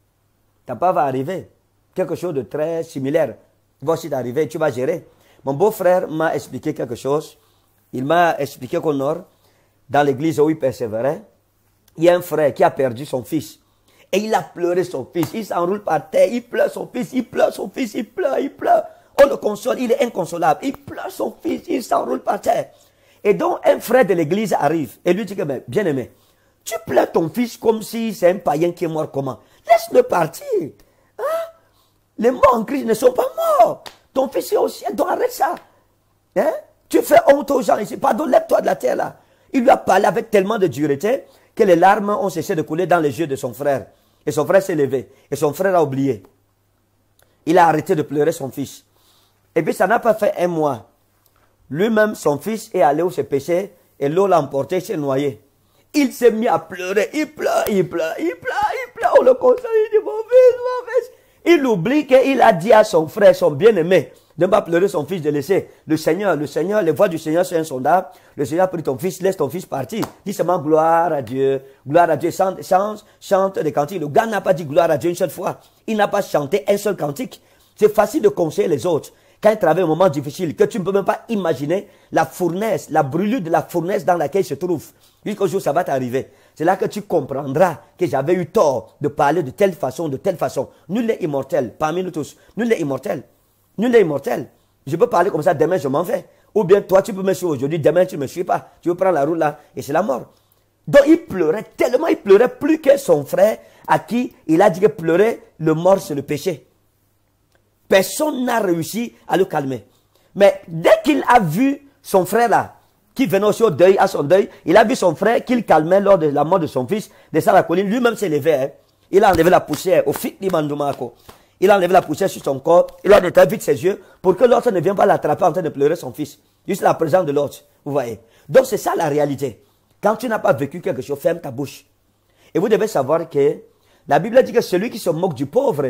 Ta part va arriver. Quelque chose de très similaire va aussi t'arriver, tu vas gérer. Mon beau-frère m'a expliqué quelque chose. Il m'a expliqué qu'au nord, dans l'église où il persévérait, il y a un frère qui a perdu son fils. Et il a pleuré son fils. Il s'enroule par terre, il pleure son fils, il pleure son fils, il pleure, il pleure. On le console, il est inconsolable. Il pleure son fils, il s'enroule par terre. Et donc, un frère de l'église arrive et lui dit que, bien aimé, tu pleures ton fils comme si c'est un païen qui est mort comment? Laisse-le partir. Hein? Les morts en Christ ne sont pas morts. Ton fils est au ciel, donc arrête ça. Hein? Tu fais honte aux gens ici. Pardon, lève-toi de la terre là. Il lui a parlé avec tellement de dureté que les larmes ont cessé de couler dans les yeux de son frère. Et son frère s'est levé. Et son frère a oublié. Il a arrêté de pleurer son fils. Et puis ça n'a pas fait un mois. Lui-même, son fils, est allé où se péchait et l'eau l'a emporté, il s'est noyé. Il s'est mis à pleurer. Il pleure, il pleure, il pleure, il pleure. On le console, il dit, mon fils, mon fils. Il oublie qu'il a dit à son frère, son bien-aimé, de ne pas pleurer son fils, de laisser le Seigneur, le Seigneur, les voix du Seigneur sont insondables. Le Seigneur a pris ton fils, laisse ton fils partir. Dis seulement gloire à Dieu, gloire à Dieu, chante, chante, chante des cantiques. Le gars n'a pas dit gloire à Dieu une seule fois. Il n'a pas chanté un seul cantique. C'est facile de conseiller les autres. Quand il traverse un moment difficile, que tu ne peux même pas imaginer la fournaise, la brûlure de la fournaise dans laquelle il se trouve. Jusqu'au jour où ça va t'arriver. C'est là que tu comprendras que j'avais eu tort de parler de telle façon, de telle façon. Nul n'est immortel, parmi nous tous. Nul n'est immortel. Nul n'est immortel. Je peux parler comme ça, demain je m'en vais. Ou bien toi tu peux me suivre aujourd'hui, demain tu ne me suis pas. Tu veux prendre la route là et c'est la mort. Donc il pleurait tellement, il pleurait plus que son frère à qui il a dit que pleurer, le mort c'est le péché. Personne n'a réussi à le calmer. Mais dès qu'il a vu son frère là, qui venait aussi au deuil, à son deuil, il a vu son frère qu'il calmait lors de la mort de son fils, descend la colline, lui-même s'est levé. Hein. Il a enlevé la poussière au fit d'Imandumako. Il a enlevé la poussière sur son corps, il a nettoyé vite ses yeux, pour que l'autre ne vienne pas l'attraper en train de pleurer son fils. Juste la présence de l'autre, vous voyez. Donc c'est ça la réalité. Quand tu n'as pas vécu quelque chose, ferme ta bouche. Et vous devez savoir que la Bible dit que celui qui se moque du pauvre,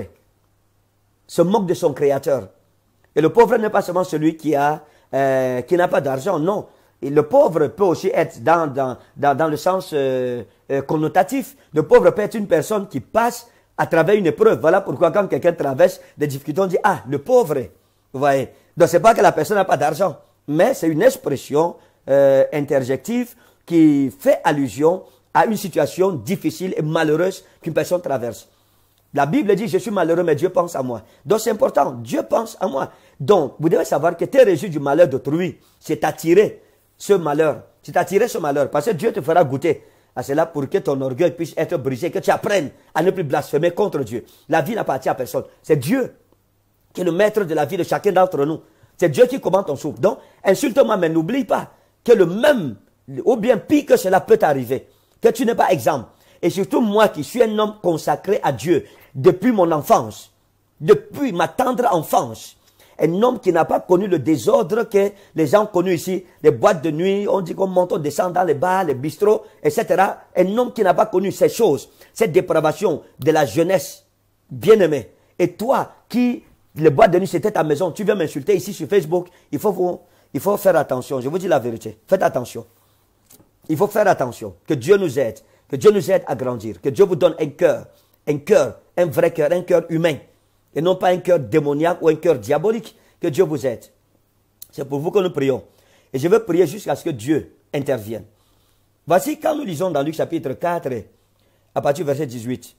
se moque de son créateur. Et le pauvre n'est pas seulement celui qui a, euh, qui n'a pas d'argent, non. Et le pauvre peut aussi être dans, dans, dans, dans le sens euh, euh, connotatif. Le pauvre peut être une personne qui passe à travers une épreuve. Voilà pourquoi quand quelqu'un traverse des difficultés, on dit, ah, le pauvre. Vous voyez. Donc c'est pas que la personne n'a pas d'argent, mais c'est une expression euh, interjective qui fait allusion à une situation difficile et malheureuse qu'une personne traverse. La Bible dit, je suis malheureux, mais Dieu pense à moi. Donc c'est important, Dieu pense à moi. Donc, vous devez savoir que tes réjouis du malheur d'autrui, c'est attirer ce malheur. C'est attirer ce malheur, parce que Dieu te fera goûter à cela pour que ton orgueil puisse être brisé, que tu apprennes à ne plus blasphémer contre Dieu. La vie n'appartient à personne. C'est Dieu qui est le maître de la vie de chacun d'entre nous. C'est Dieu qui commande ton souffle. Donc, insulte-moi, mais n'oublie pas que le même, ou bien pire que cela peut t'arriver, que tu n'es pas exempt. Et surtout moi qui suis un homme consacré à Dieu depuis mon enfance, depuis ma tendre enfance. Un homme qui n'a pas connu le désordre que les gens ont connu ici, les boîtes de nuit, on dit qu'on monte, on descend dans les bars, les bistrots, et cetera. Un homme qui n'a pas connu ces choses, cette dépravation de la jeunesse bien-aimée. Et toi, qui, les boîtes de nuit, c'était ta maison, tu viens m'insulter ici sur Facebook, il faut, vous, il faut faire attention, je vous dis la vérité, faites attention. Il faut faire attention, que Dieu nous aide, que Dieu nous aide à grandir, que Dieu vous donne un cœur, un cœur, un vrai cœur, un cœur humain. Et non pas un cœur démoniaque ou un cœur diabolique. Que Dieu vous aide. C'est pour vous que nous prions. Et je veux prier jusqu'à ce que Dieu intervienne. Voici quand nous lisons dans Luc chapitre quatre, à partir du verset dix-huit.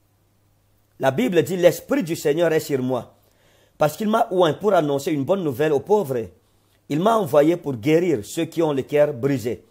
La Bible dit, l'Esprit du Seigneur est sur moi, parce qu'il m'a oint pour annoncer une bonne nouvelle aux pauvres. Il m'a envoyé pour guérir ceux qui ont le cœur brisé,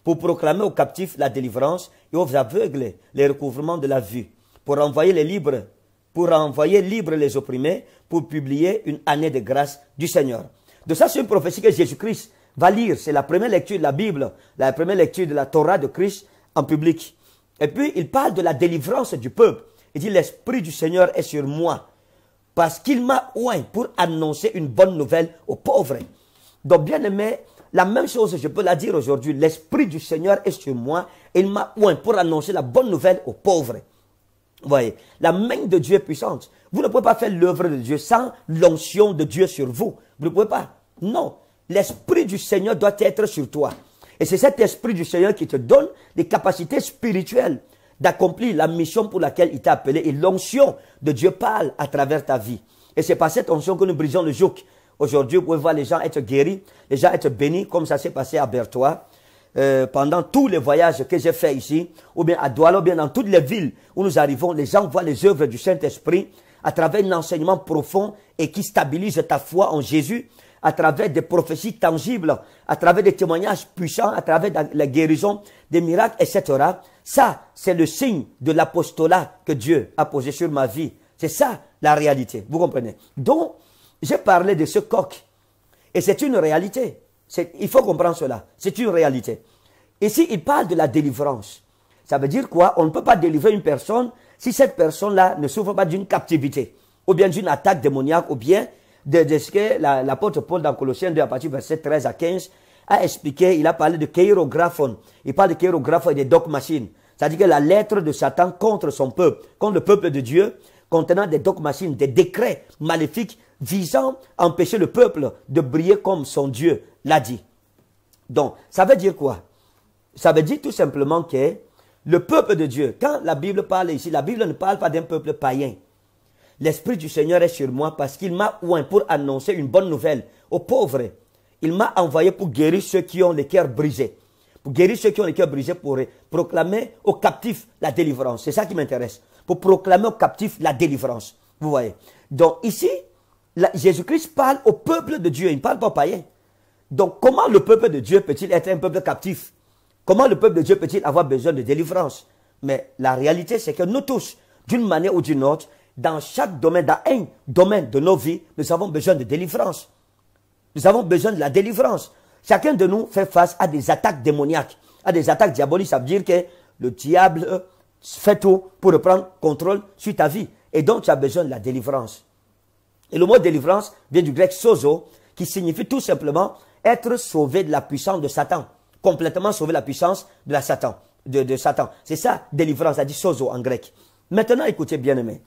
pour proclamer aux captifs la délivrance et aux aveugles les recouvrements de la vue, pour envoyer les libres, pour envoyer libres les opprimés, pour publier une année de grâce du Seigneur. De ça, c'est une prophétie que Jésus-Christ va lire. C'est la première lecture de la Bible, la première lecture de la Torah de Christ en public. Et puis, il parle de la délivrance du peuple. Il dit, l'Esprit du Seigneur est sur moi, parce qu'il m'a oint pour annoncer une bonne nouvelle aux pauvres. Donc, bien aimé, la même chose, je peux la dire aujourd'hui. L'Esprit du Seigneur est sur moi et il m'a oint pour annoncer la bonne nouvelle aux pauvres. Vous voyez, la main de Dieu est puissante. Vous ne pouvez pas faire l'œuvre de Dieu sans l'onction de Dieu sur vous. Vous ne pouvez pas. Non. L'Esprit du Seigneur doit être sur toi. Et c'est cet Esprit du Seigneur qui te donne des capacités spirituelles d'accomplir la mission pour laquelle il t'a appelé. Et l'onction de Dieu parle à travers ta vie. Et c'est par cette onction que nous brisons le joug. Aujourd'hui, vous pouvez voir les gens être guéris, les gens être bénis, comme ça s'est passé à Bertois. Euh, pendant tous les voyages que j'ai fait ici, ou bien à Douala, ou bien dans toutes les villes où nous arrivons, les gens voient les œuvres du Saint-Esprit à travers un enseignement profond et qui stabilise ta foi en Jésus, à travers des prophéties tangibles, à travers des témoignages puissants, à travers la guérison, des miracles, et cetera. Ça, c'est le signe de l'apostolat que Dieu a posé sur ma vie. C'est ça la réalité, vous comprenez? Donc, j'ai parlé de ce coq, et c'est une réalité. Il faut comprendre cela. C'est une réalité. Ici, il parle de la délivrance. Ça veut dire quoi? On ne peut pas délivrer une personne si cette personne-là ne souffre pas d'une captivité, ou bien d'une attaque démoniaque, ou bien de, de ce que l'apôtre Paul dans Colossiens deux, à partir du verset treize à quinze, a expliqué. Il a parlé de kérographon. Il parle de kérographon et de dogmachines. C'est-à-dire que la lettre de Satan contre son peuple, contre le peuple de Dieu, contenant des dogmachines, des décrets maléfiques visant à empêcher le peuple de briller comme son Dieu l'a dit. Donc, ça veut dire quoi? Ça veut dire tout simplement que le peuple de Dieu, quand la Bible parle ici, la Bible ne parle pas d'un peuple païen. L'Esprit du Seigneur est sur moi parce qu'il m'a oint pour annoncer une bonne nouvelle aux pauvres. Il m'a envoyé pour guérir ceux qui ont les cœurs brisés. Pour guérir ceux qui ont les cœurs brisés, pour proclamer aux captifs la délivrance. C'est ça qui m'intéresse. Pour proclamer aux captifs la délivrance. Vous voyez. Donc ici, Jésus-Christ parle au peuple de Dieu. Il ne parle pas aux païens. Donc comment le peuple de Dieu peut-il être un peuple captif? Comment le peuple de Dieu peut-il avoir besoin de délivrance? Mais la réalité, c'est que nous tous, d'une manière ou d'une autre, dans chaque domaine, dans un domaine de nos vies, nous avons besoin de délivrance. Nous avons besoin de la délivrance. Chacun de nous fait face à des attaques démoniaques, à des attaques diaboliques. Ça veut dire que le diable fait tout pour reprendre contrôle sur ta vie. Et donc, tu as besoin de la délivrance. Et le mot délivrance vient du grec sozo, qui signifie tout simplement être sauvé de la puissance de Satan. Complètement sauvé de la puissance de, la Satan, de, de Satan. C'est ça, délivrance, ça dit sozo en grec. Maintenant, écoutez, bien-aimés.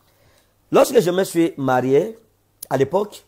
Lorsque je me suis marié, à l'époque,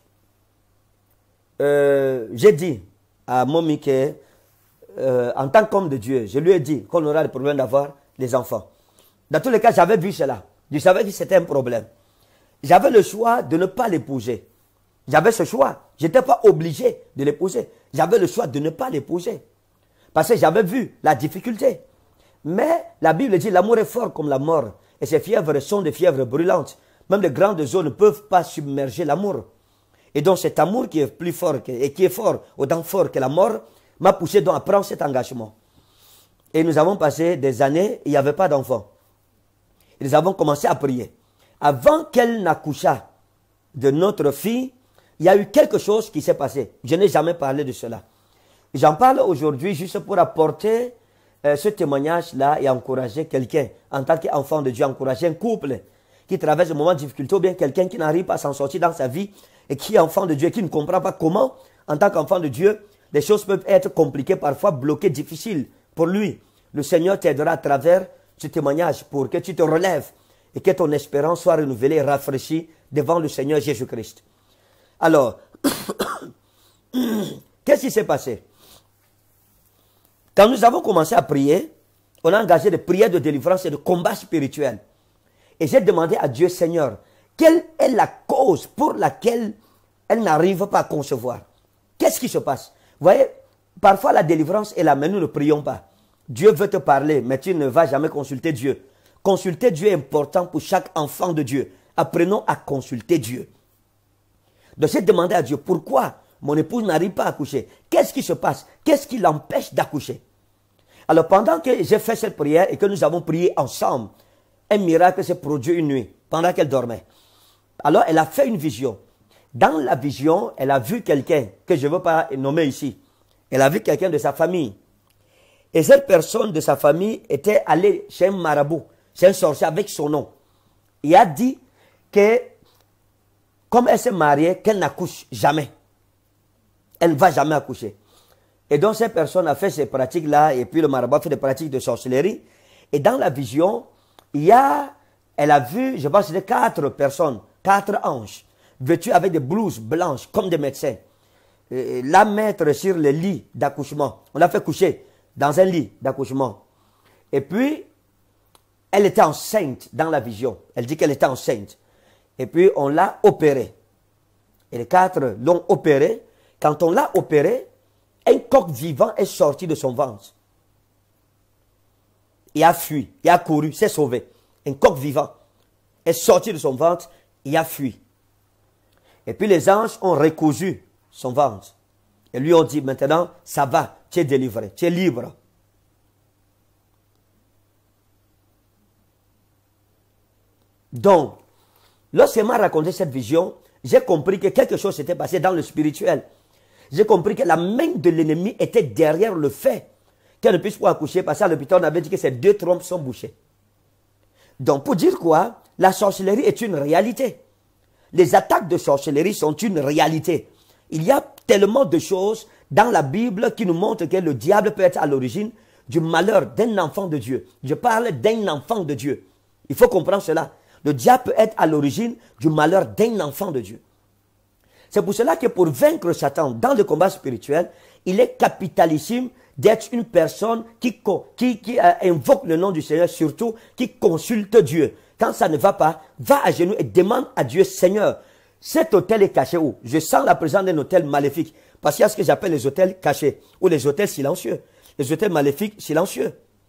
euh, j'ai dit à mon Mickey, euh, en tant qu'homme de Dieu, je lui ai dit qu'on aura le problème d'avoir des enfants. Dans tous les cas, j'avais vu cela. Je savais que c'était un problème. J'avais le choix de ne pas l'épouser. J'avais ce choix. Je n'étais pas obligé de l'épouser. J'avais le choix de ne pas l'épouser. Parce que j'avais vu la difficulté. Mais la Bible dit l'amour est fort comme la mort. Et ces fièvres sont des fièvres brûlantes. Même les grandes eaux ne peuvent pas submerger l'amour. Et donc cet amour qui est plus fort que, et qui est fort, autant fort que la mort, m'a poussé donc à prendre cet engagement. Et nous avons passé des années, il n'y avait pas d'enfants. Et nous avons commencé à prier. Avant qu'elle n'accouchât de notre fille, il y a eu quelque chose qui s'est passé. Je n'ai jamais parlé de cela. J'en parle aujourd'hui juste pour apporter euh, ce témoignage-là et encourager quelqu'un, en tant qu'enfant de Dieu, encourager un couple qui traverse un moment de difficulté, ou bien quelqu'un qui n'arrive pas à s'en sortir dans sa vie, et qui est enfant de Dieu, et qui ne comprend pas comment, en tant qu'enfant de Dieu, les choses peuvent être compliquées, parfois bloquées, difficiles pour lui. Le Seigneur t'aidera à travers ce témoignage pour que tu te relèves et que ton espérance soit renouvelée et rafraîchie devant le Seigneur Jésus-Christ. Alors, qu'est-ce qui s'est passé? Quand nous avons commencé à prier, on a engagé des prières de délivrance et de combat spirituel. Et j'ai demandé à Dieu, Seigneur, quelle est la cause pour laquelle elle n'arrive pas à concevoir? Qu'est-ce qui se passe? Vous voyez, parfois la délivrance est là, mais nous ne prions pas. Dieu veut te parler, mais tu ne vas jamais consulter Dieu. Consulter Dieu est important pour chaque enfant de Dieu. Apprenons à consulter Dieu. Donc j'ai demandé à Dieu, pourquoi mon épouse n'arrive pas à accoucher? Qu'est-ce qui se passe? Qu'est-ce qui l'empêche d'accoucher? Alors pendant que j'ai fait cette prière et que nous avons prié ensemble, un miracle s'est produit une nuit, pendant qu'elle dormait. Alors elle a fait une vision. Dans la vision, elle a vu quelqu'un, que je ne veux pas nommer ici. Elle a vu quelqu'un de sa famille. Et cette personne de sa famille était allée chez un marabout, chez un sorcier avec son nom. Il a dit que, comme elle s'est mariée, qu'elle n'accouche jamais. Elle ne va jamais accoucher. Et donc cette personne a fait ces pratiques-là, et puis le marabout a fait des pratiques de sorcellerie. Et dans la vision, il y a, elle a vu, je pense que c'était quatre personnes, quatre anges, vêtus avec des blouses blanches, comme des médecins. Et la mettre sur le lit d'accouchement. On l'a fait coucher dans un lit d'accouchement. Et puis, elle était enceinte dans la vision. Elle dit qu'elle était enceinte. Et puis, on l'a opérée. Et les quatre l'ont opérée. Quand on l'a opérée, un coq vivant est sorti de son ventre. Il a fui, il a couru, s'est sauvé. Un coq vivant est sorti de son ventre, il a fui. Et puis les anges ont recousu son ventre. Et lui ont dit, maintenant, ça va, tu es délivré, tu es libre. Donc, lorsqu'il m'a raconté cette vision, j'ai compris que quelque chose s'était passé dans le spirituel. J'ai compris que la main de l'ennemi était derrière le fait qu'elle ne puisse pas accoucher, parce qu'à l'hôpital, on avait dit que ces deux trompes sont bouchées. Donc, pour dire quoi? La sorcellerie est une réalité. Les attaques de sorcellerie sont une réalité. Il y a tellement de choses dans la Bible qui nous montrent que le diable peut être à l'origine du malheur d'un enfant de Dieu. Je parle d'un enfant de Dieu. Il faut comprendre cela. Le diable peut être à l'origine du malheur d'un enfant de Dieu. C'est pour cela que pour vaincre Satan dans le combat spirituel, il est capitalissime d'être une personne qui, qui, qui euh, invoque le nom du Seigneur, surtout qui consulte Dieu. Quand ça ne va pas, va à genoux et demande à Dieu, Seigneur, cet hôtel est caché où? Je sens la présence d'un hôtel maléfique. Parce qu'il y a ce que j'appelle les hôtels cachés ou les hôtels silencieux. Les hôtels maléfiques silencieux.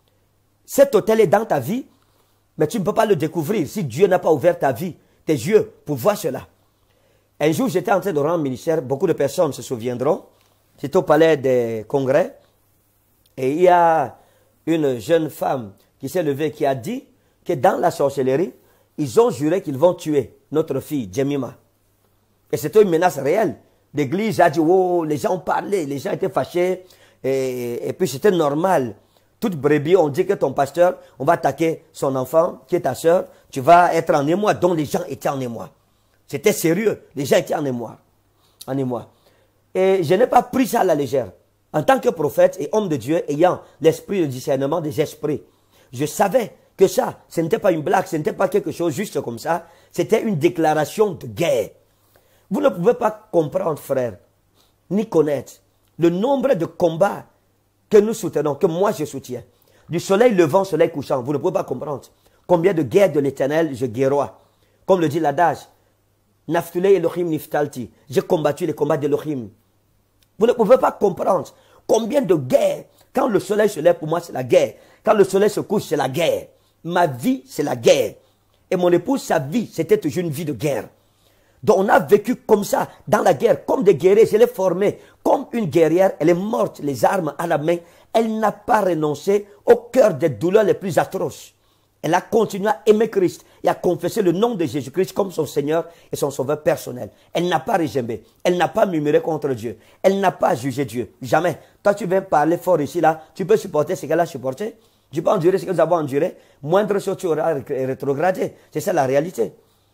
Cet hôtel est dans ta vie, mais tu ne peux pas le découvrir si Dieu n'a pas ouvert ta vie, tes yeux, pour voir cela. Un jour, j'étais en train de rendre ministère, beaucoup de personnes se souviendront. C'était au palais des congrès. Et il y a une jeune femme qui s'est levée, qui a dit que dans la sorcellerie, ils ont juré qu'ils vont tuer notre fille, Jemima. Et c'était une menace réelle. L'église a dit, oh, les gens ont parlé, les gens étaient fâchés. Et, et puis c'était normal. Toute brebis, on dit que ton pasteur, on va attaquer son enfant, qui est ta soeur, tu vas être en émoi, dont les gens étaient en émoi. C'était sérieux, les gens étaient en émoi. En émoi. Et je n'ai pas pris ça à la légère. En tant que prophète et homme de Dieu, ayant l'esprit de discernement des esprits, je savais que ça, ce n'était pas une blague, ce n'était pas quelque chose juste comme ça, c'était une déclaration de guerre. Vous ne pouvez pas comprendre, frère, ni connaître le nombre de combats que nous soutenons, que moi je soutiens. Du soleil levant, soleil couchant, vous ne pouvez pas comprendre combien de guerres de l'Éternel je guerrois. Comme le dit l'adage, Naftulei Elohim Niftalti, j'ai combattu les combats d'Elohim. Vous ne pouvez pas comprendre combien de guerres, quand le soleil se lève, pour moi c'est la guerre. Quand le soleil se couche, c'est la guerre. Ma vie, c'est la guerre. Et mon épouse, sa vie, c'était toujours une vie de guerre. Donc on a vécu comme ça, dans la guerre, comme des guerriers. Je l'ai formée comme une guerrière. Elle est morte, les armes à la main. Elle n'a pas renoncé au cœur des douleurs les plus atroces. Elle a continué à aimer Christ et à confesser le nom de Jésus-Christ comme son Seigneur et son Sauveur personnel. Elle n'a pas régembé. Elle n'a pas murmuré contre Dieu. Elle n'a pas jugé Dieu. Jamais. Toi, tu viens parler fort ici, là. Tu peux supporter ce qu'elle a supporté. Tu peux endurer ce que nous avons enduré. Moindre chose, tu auras rétrogradé. C'est ça la réalité.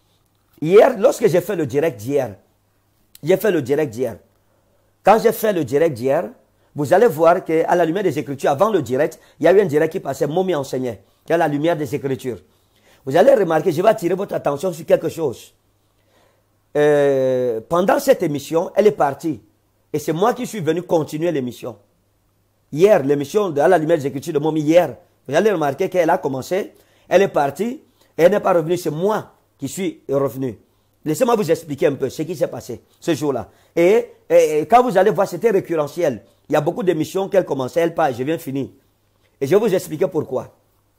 Hier, lorsque j'ai fait le direct d'hier, j'ai fait le direct d'hier. Quand j'ai fait le direct d'hier, vous allez voir qu'à la lumière des Écritures, avant le direct, il y a eu un direct qui passait, Momi enseignait, qui est à la lumière des Écritures. Vous allez remarquer, je vais attirer votre attention sur quelque chose. Euh, pendant cette émission, elle est partie. Et c'est moi qui suis venu continuer l'émission. Hier, l'émission à la lumière des Écritures de Momi, hier, vous allez remarquer qu'elle a commencé, elle est partie, et elle n'est pas revenue, c'est moi qui suis revenu. Laissez-moi vous expliquer un peu ce qui s'est passé ce jour-là. Et, et, et quand vous allez voir, c'était récurrentiel. Il y a beaucoup d'émissions qu'elle commençait, elle part, je viens finir. Et je vais vous expliquer pourquoi.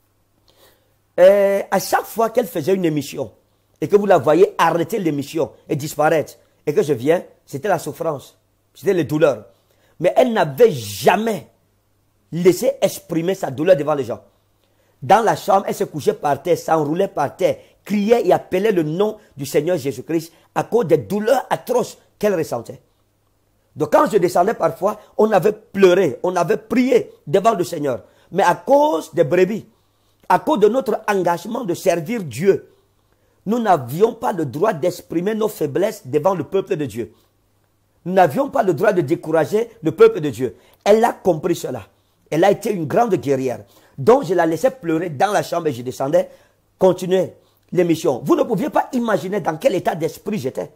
Et à chaque fois qu'elle faisait une émission, et que vous la voyez arrêter l'émission et disparaître, et que je viens, c'était la souffrance, c'était les douleurs. Mais elle n'avait jamais laisser exprimer sa douleur devant les gens. Dans la chambre, elle se couchait par terre, s'enroulait par terre, criait et appelait le nom du Seigneur Jésus-Christ à cause des douleurs atroces qu'elle ressentait. Donc quand je descendais parfois, on avait pleuré, on avait prié devant le Seigneur. Mais à cause des brebis, à cause de notre engagement de servir Dieu, nous n'avions pas le droit d'exprimer nos faiblesses devant le peuple de Dieu. Nous n'avions pas le droit de décourager le peuple de Dieu. Elle a compris cela. Elle a été une grande guerrière. Donc je la laissais pleurer dans la chambre et je descendais, continuer l'émission. Vous ne pouviez pas imaginer dans quel état d'esprit j'étais.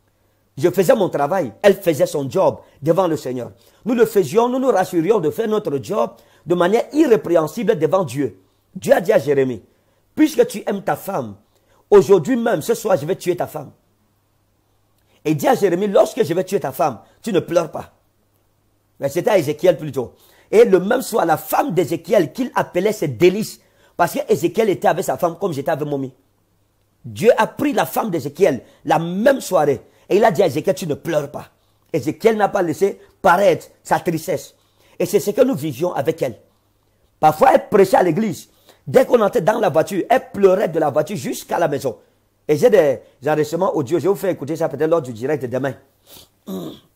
Je faisais mon travail, elle faisait son job devant le Seigneur. Nous le faisions, nous nous rassurions de faire notre job de manière irrépréhensible devant Dieu. Dieu a dit à Jérémie, puisque tu aimes ta femme, aujourd'hui même, ce soir, je vais tuer ta femme. Et il dit à Jérémie, lorsque je vais tuer ta femme, tu ne pleures pas. Mais c'était à Ézéchiel plutôt. Et le même soir, la femme d'Ézéchiel, qu'il appelait ses délices, parce qu'Ézéchiel était avec sa femme comme j'étais avec Momi. Dieu a pris la femme d'Ézéchiel la même soirée. Et il a dit à Ézéchiel, tu ne pleures pas. Ézéchiel n'a pas laissé paraître sa tristesse. Et c'est ce que nous vivions avec elle. Parfois, elle prêchait à l'église. Dès qu'on entrait dans la voiture, elle pleurait de la voiture jusqu'à la maison. Et j'ai des enregistrements audio. Je vais vous faire écouter ça peut-être lors du direct de demain. Je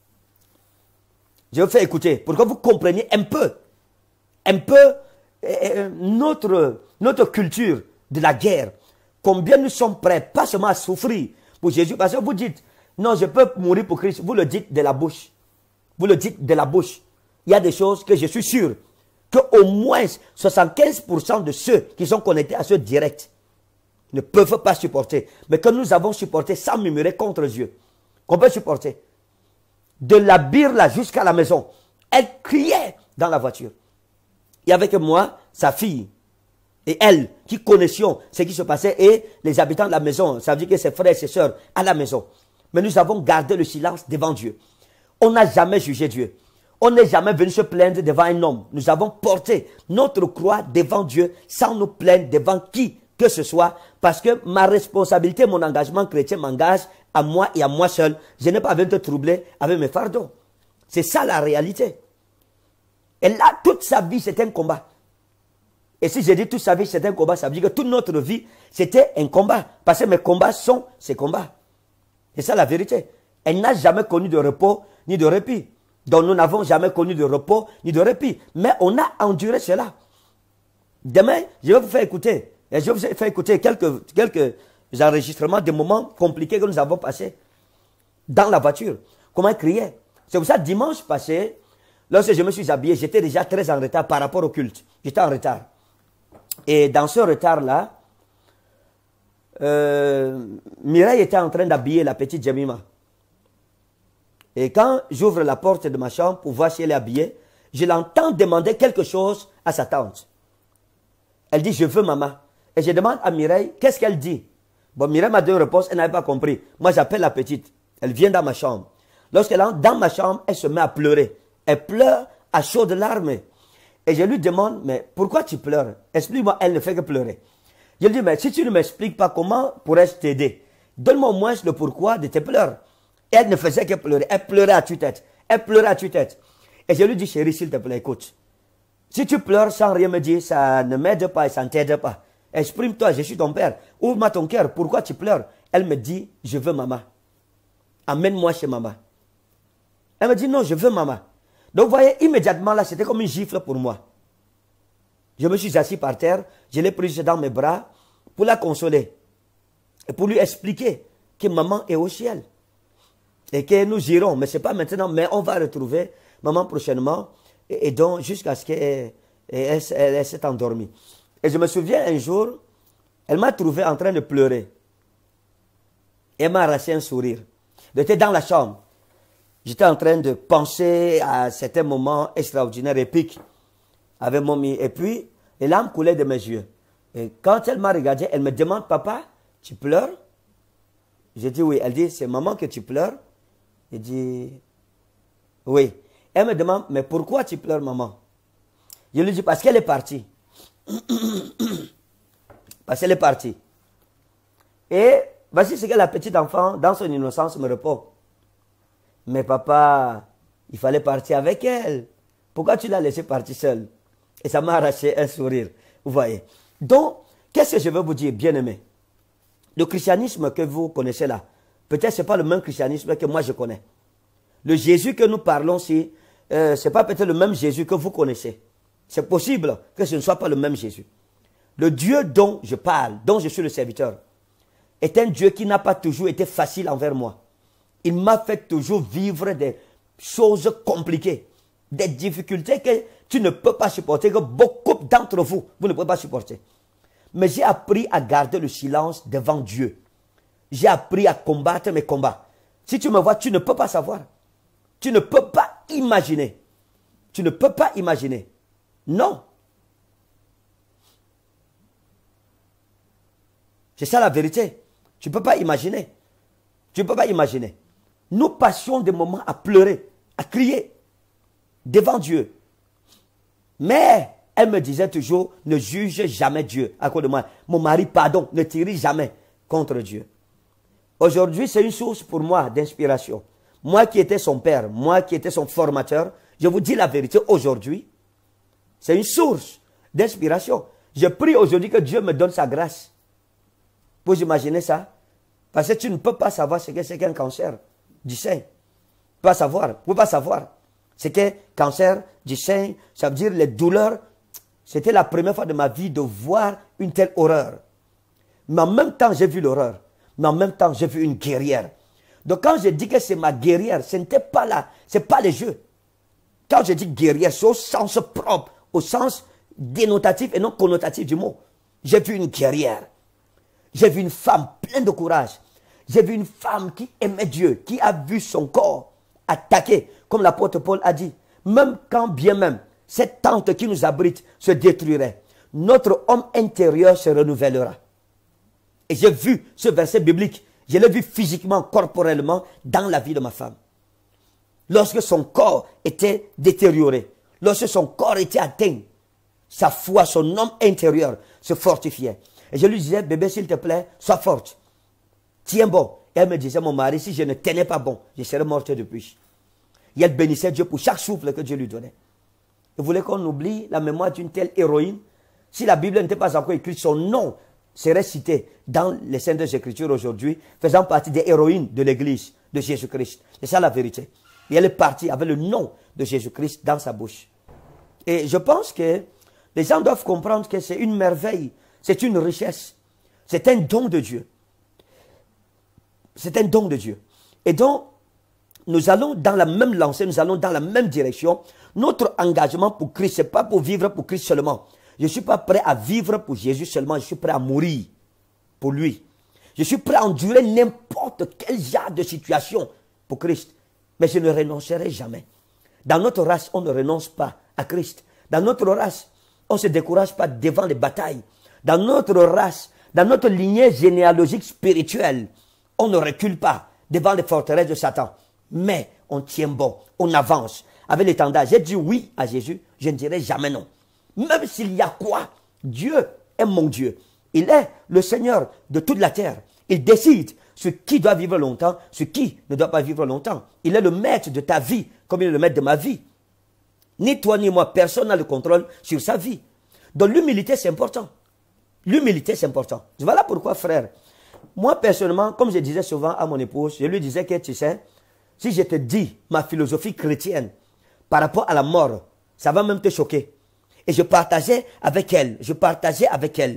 vais vous faire écouter pour que vous compreniez un peu, un peu euh, notre, notre culture de la guerre. Combien nous sommes prêts, pas seulement à souffrir pour Jésus. Parce que vous dites, non, je peux mourir pour Christ. Vous le dites de la bouche. Vous le dites de la bouche. Il y a des choses que je suis sûr qu'au moins soixante-quinze pour cent de ceux qui sont connectés à ce direct ne peuvent pas supporter. Mais que nous avons supporté sans murmurer contre Dieu. Qu'on peut supporter. De la birla jusqu'à la maison. Elle criait dans la voiture. Et avec moi, sa fille et elle, qui connaissions ce qui se passait, et les habitants de la maison, ça veut dire que ses frères et ses sœurs à la maison. Mais nous avons gardé le silence devant Dieu. On n'a jamais jugé Dieu. On n'est jamais venu se plaindre devant un homme. Nous avons porté notre croix devant Dieu sans nous plaindre devant qui que ce soit, parce que ma responsabilité, mon engagement chrétien m'engage à moi et à moi seul. Je n'ai pas besoin de te troubler avec mes fardeaux. C'est ça la réalité. Et là, toute sa vie, c'était un combat. Et si je dis toute sa vie, c'était un combat, ça veut dire que toute notre vie, c'était un combat. Parce que mes combats sont ces combats. C'est ça la vérité. Elle n'a jamais connu de repos ni de répit. Donc nous n'avons jamais connu de repos ni de répit. Mais on a enduré cela. Demain, je vais vous faire écouter. Et je vais vous faire écouter quelques, quelques enregistrements de moments compliqués que nous avons passés dans la voiture. Comment elle criait. C'est pour ça, dimanche passé, lorsque je me suis habillé, j'étais déjà très en retard par rapport au culte. J'étais en retard. Et dans ce retard-là, euh, Mireille était en train d'habiller la petite Jemima. Et quand j'ouvre la porte de ma chambre pour voir si elle est habillée, je l'entends demander quelque chose à sa tante. Elle dit, je veux maman. Et je demande à Mireille, qu'est-ce qu'elle dit? Bon, Mireille m'a donné une réponse, elle n'avait pas compris. Moi, j'appelle la petite. Elle vient dans ma chambre. Lorsqu'elle entre dans ma chambre, elle se met à pleurer. Elle pleure à chaudes larmes. Et je lui demande, mais pourquoi tu pleures? Explique-moi, elle ne fait que pleurer. Je lui dis, mais si tu ne m'expliques pas comment pourrais-je t'aider? Donne-moi au moins le pourquoi de tes pleurs. Et elle ne faisait que pleurer. Elle pleurait à tue-tête. Elle pleurait à tue-tête. Et je lui dis, chérie, s'il te plaît, écoute. Si tu pleures sans rien me dire, ça ne m'aide pas et ça ne t'aide pas. Exprime-toi, je suis ton père. Ouvre-moi ton cœur. Pourquoi tu pleures? Elle me dit, je veux maman. Amène-moi chez maman. Elle me dit, non, je veux maman. Donc, vous voyez, immédiatement, là, c'était comme une gifle pour moi. Je me suis assis par terre, je l'ai prise dans mes bras pour la consoler. Et pour lui expliquer que maman est au ciel. Et que nous irons, mais ce n'est pas maintenant, mais on va retrouver maman prochainement. Et, et donc, jusqu'à ce qu'elle elle, elle, elle s'est endormie. Et je me souviens un jour, elle m'a trouvé en train de pleurer. Et elle m'a arraché un sourire. J'étais dans la chambre. J'étais en train de penser à certains moments extraordinaires, épiques, avec Mommy. Et puis, les larmes coulaient de mes yeux. Et quand elle m'a regardé, elle me demande, papa, tu pleures? J'ai dit oui. Elle dit, c'est maman que tu pleures? J'ai dit, oui. Elle me demande, mais pourquoi tu pleures, maman? Je lui dis, parce qu'elle est partie. Parce qu'elle est partie. Et voici ce que la petite enfant, dans son innocence, me répond. Mais papa, il fallait partir avec elle. Pourquoi tu l'as laissée partir seule? Et ça m'a arraché un sourire. Vous voyez. Donc, qu'est-ce que je veux vous dire, bien-aimés? Le christianisme que vous connaissez là, peut-être ce n'est pas le même christianisme que moi je connais. Le Jésus que nous parlons ici, euh, ce n'est pas peut-être le même Jésus que vous connaissez. C'est possible que ce ne soit pas le même Jésus. Le Dieu dont je parle, dont je suis le serviteur, est un Dieu qui n'a pas toujours été facile envers moi. Il m'a fait toujours vivre des choses compliquées, des difficultés que tu ne peux pas supporter, que beaucoup d'entre vous, vous ne pouvez pas supporter. Mais j'ai appris à garder le silence devant Dieu. J'ai appris à combattre mes combats. Si tu me vois, tu ne peux pas savoir. Tu ne peux pas imaginer. Tu ne peux pas imaginer. Non. C'est ça la vérité. Tu ne peux pas imaginer. Tu ne peux pas imaginer. Nous passions des moments à pleurer, à crier devant Dieu. Mais elle me disait toujours, ne juge jamais Dieu à cause de moi. Mon mari, pardon, ne tire jamais contre Dieu. Aujourd'hui, c'est une source pour moi d'inspiration. Moi qui étais son père, moi qui étais son formateur, je vous dis la vérité aujourd'hui, c'est une source d'inspiration. Je prie aujourd'hui que Dieu me donne sa grâce. Vous imaginez ça? Parce que tu ne peux pas savoir ce que c'est qu'un cancer du sein. Tu ne peux pas savoir. Tu ne peux pas savoir. C'est qu'un cancer du sein, ça veut dire les douleurs. C'était la première fois de ma vie de voir une telle horreur. Mais en même temps, j'ai vu l'horreur. Mais en même temps, j'ai vu une guerrière. Donc quand je dis que c'est ma guerrière, ce n'était pas là. Ce n'est pas les jeux. Quand je dis guerrière, c'est au sens propre, au sens dénotatif et non connotatif du mot. J'ai vu une guerrière. J'ai vu une femme pleine de courage. J'ai vu une femme qui aimait Dieu, qui a vu son corps attaqué, comme l'apôtre Paul a dit. Même quand bien même cette tente qui nous abrite se détruirait, notre homme intérieur se renouvellera. Et j'ai vu ce verset biblique, je l'ai vu physiquement, corporellement, dans la vie de ma femme. Lorsque son corps était détérioré, lorsque son corps était atteint, sa foi, son homme intérieur se fortifiait. Et je lui disais, bébé, s'il te plaît, sois forte. Tiens bon. Et elle me disait, mon mari, si je ne tenais pas bon, je serais morte depuis. Et elle bénissait Dieu pour chaque souffle que Dieu lui donnait. Vous voulez qu'on oublie la mémoire d'une telle héroïne? Si la Bible n'était pas encore écrite, son nom serait cité dans les Saintes Écritures aujourd'hui, faisant partie des héroïnes de l'Église de Jésus-Christ. C'est ça la vérité. Et elle est partie avec le nom de Jésus-Christ dans sa bouche. Et je pense que les gens doivent comprendre que c'est une merveille, c'est une richesse, c'est un don de Dieu. C'est un don de Dieu. Et donc, nous allons dans la même lancée, nous allons dans la même direction. Notre engagement pour Christ, ce n'est pas pour vivre pour Christ seulement. Je ne suis pas prêt à vivre pour Jésus seulement, je suis prêt à mourir pour lui. Je suis prêt à endurer n'importe quel genre de situation pour Christ. Mais je ne renoncerai jamais. Dans notre race, on ne renonce pas à Christ. Dans notre race, on ne se décourage pas devant les batailles. Dans notre race, dans notre lignée généalogique spirituelle, on ne recule pas devant les forteresses de Satan. Mais on tient bon, on avance. Avec l'étendard, j'ai dit oui à Jésus, je ne dirai jamais non. Même s'il y a quoi, Dieu est mon Dieu. Il est le Seigneur de toute la terre. Il décide ce qui doit vivre longtemps, ce qui ne doit pas vivre longtemps. Il est le maître de ta vie, comme il est le maître de ma vie. Ni toi ni moi, personne n'a le contrôle sur sa vie. Donc l'humilité, c'est important. L'humilité, c'est important. Voilà pourquoi, frère, moi personnellement, comme je disais souvent à mon épouse, je lui disais que, tu sais, si je te dis ma philosophie chrétienne par rapport à la mort, ça va même te choquer. Et je partageais avec elle, je partageais avec elle,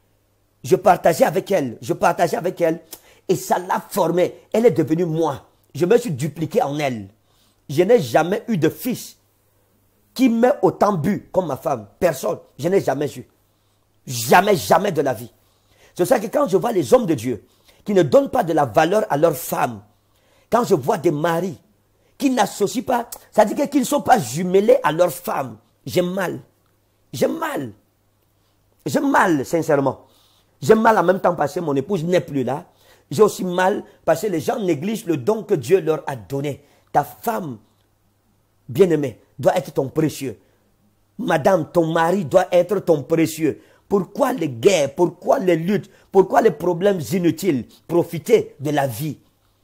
je partageais avec elle, je partageais avec elle, et ça l'a formée. Elle est devenue moi. Je me suis dupliqué en elle. Je n'ai jamais eu de fils qui m'ait autant bu comme ma femme. Personne. Je n'ai jamais eu. Jamais, jamais de la vie. C'est ça que quand je vois les hommes de Dieu qui ne donnent pas de la valeur à leurs femmes, quand je vois des maris qui n'associent pas, ça veut dire qu'ils ne sont pas jumelés à leurs femmes, j'ai mal. J'ai mal. J'ai mal, sincèrement. J'ai mal en même temps parce que mon épouse n'est plus là. J'ai aussi mal parce que les gens négligent le don que Dieu leur a donné. Ta femme, bien-aimée, doit être ton précieux. Madame, ton mari doit être ton précieux. Pourquoi les guerres? Pourquoi les luttes? Pourquoi les problèmes inutiles? Profitez de la vie.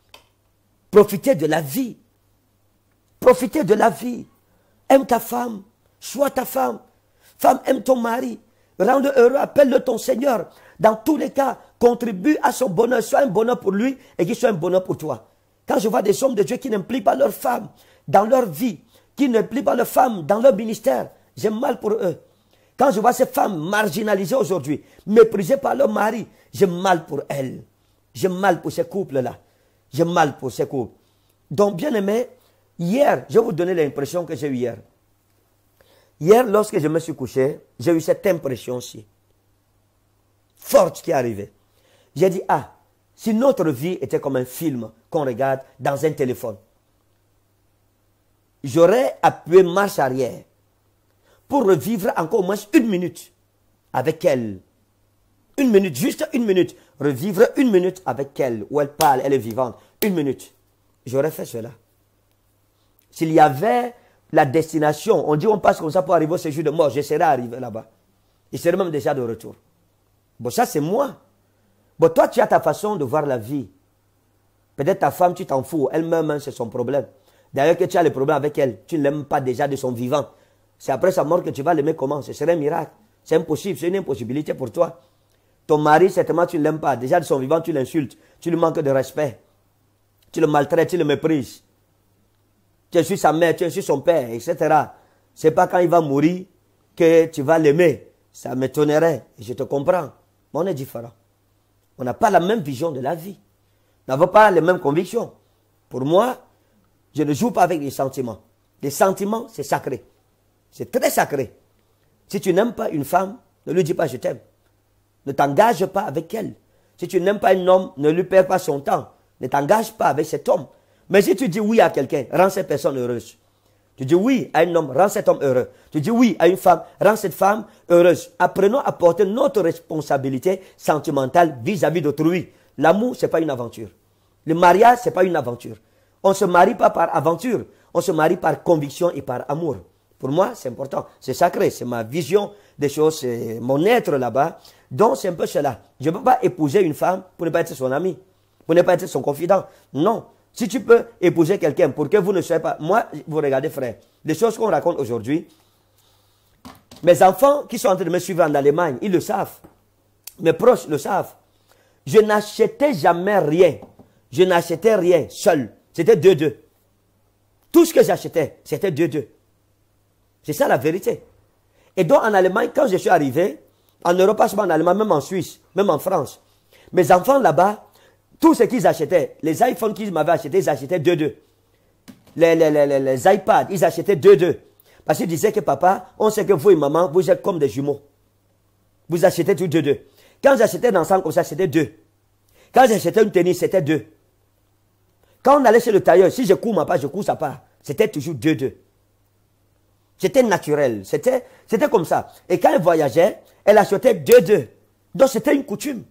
Profitez de la vie. Profitez de la vie. Aime ta femme. Sois ta femme. Femme, aime ton mari. Rends-le heureux, appelle-le ton Seigneur. Dans tous les cas, contribue à son bonheur. Sois un bonheur pour lui et qu'il soit un bonheur pour toi. Quand je vois des hommes de Dieu qui n'impliquent pas leurs femmes dans leur vie, qui n'impliquent pas leurs femmes dans leur ministère, j'ai mal pour eux. Quand je vois ces femmes marginalisées aujourd'hui, méprisées par leur mari, j'ai mal pour elles. J'ai mal pour ces couples-là. J'ai mal pour ces couples. Donc, bien aimé, hier, je vais vous donner l'impression que j'ai eue hier. Hier, lorsque je me suis couché, j'ai eu cette impression-ci, forte qui est arrivée. J'ai dit, ah, si notre vie était comme un film qu'on regarde dans un téléphone, j'aurais appuyé marche arrière pour revivre encore au moins une minute avec elle. Une minute, juste une minute. Revivre une minute avec elle, où elle parle, elle est vivante. Une minute. J'aurais fait cela. S'il y avait la destination, on dit on passe comme ça pour arriver au séjour de mort, je serais arrivé là-bas. Il serait même déjà de retour. Bon, ça c'est moi. Bon, toi tu as ta façon de voir la vie. Peut-être ta femme, tu t'en fous. Elle-même, c'est son problème. D'ailleurs que tu as le problème avec elle, tu ne l'aimes pas déjà de son vivant. C'est après sa mort que tu vas l'aimer comment? Ce serait un miracle. C'est impossible, c'est une impossibilité pour toi. Ton mari, certainement, tu ne l'aimes pas. Déjà de son vivant, tu l'insultes. Tu lui manques de respect. Tu le maltraites, tu le méprises. Tu es sur sa mère, tu es sur son père, et cetera. Ce n'est pas quand il va mourir que tu vas l'aimer. Ça m'étonnerait. Je te comprends. Mais on est différents. On n'a pas la même vision de la vie. Nous n'avons pas les mêmes convictions. Pour moi, je ne joue pas avec les sentiments. Les sentiments, c'est sacré. C'est très sacré. Si tu n'aimes pas une femme, ne lui dis pas je t'aime. Ne t'engage pas avec elle. Si tu n'aimes pas un homme, ne lui perds pas son temps. Ne t'engage pas avec cet homme. Mais si tu dis oui à quelqu'un, rends cette personne heureuse. Tu dis oui à un homme, rends cet homme heureux. Tu dis oui à une femme, rends cette femme heureuse. Apprenons à porter notre responsabilité sentimentale vis-à-vis d'autrui. L'amour, ce n'est pas une aventure. Le mariage, ce n'est pas une aventure. On ne se marie pas par aventure. On se marie par conviction et par amour. Pour moi, c'est important. C'est sacré. C'est ma vision des choses. C'est mon être là-bas. Donc, c'est un peu cela. Je ne peux pas épouser une femme pour ne pas être son ami. Pour ne pas être son confident. Non. Si tu peux épouser quelqu'un pour que vous ne soyez pas... Moi, vous regardez, frère, les choses qu'on raconte aujourd'hui, mes enfants qui sont en train de me suivre en Allemagne, ils le savent. Mes proches le savent. Je n'achetais jamais rien. Je n'achetais rien seul. C'était deux-deux. Tout ce que j'achetais, c'était deux-deux. C'est ça la vérité. Et donc en Allemagne, quand je suis arrivé, en Europe, pas seulement en Allemagne, même en Suisse, même en France, mes enfants là-bas, tout ce qu'ils achetaient, les iPhones qu'ils m'avaient achetés, ils achetaient deux-deux. Les, les, les, les iPads, ils achetaient deux-deux. Parce qu'ils disaient que papa, on sait que vous et maman, vous êtes comme des jumeaux. Vous achetez tout deux-deux. Quand j'achetais un ensemble comme ça, c'était deux. Quand j'achetais une tennis, c'était deux. Quand on allait chez le tailleur, si je couds ma part, je couds sa part. C'était toujours deux-deux. C'était naturel. C'était comme ça. Et quand elle voyageait, elle achetait deux-deux. Donc c'était une coutume.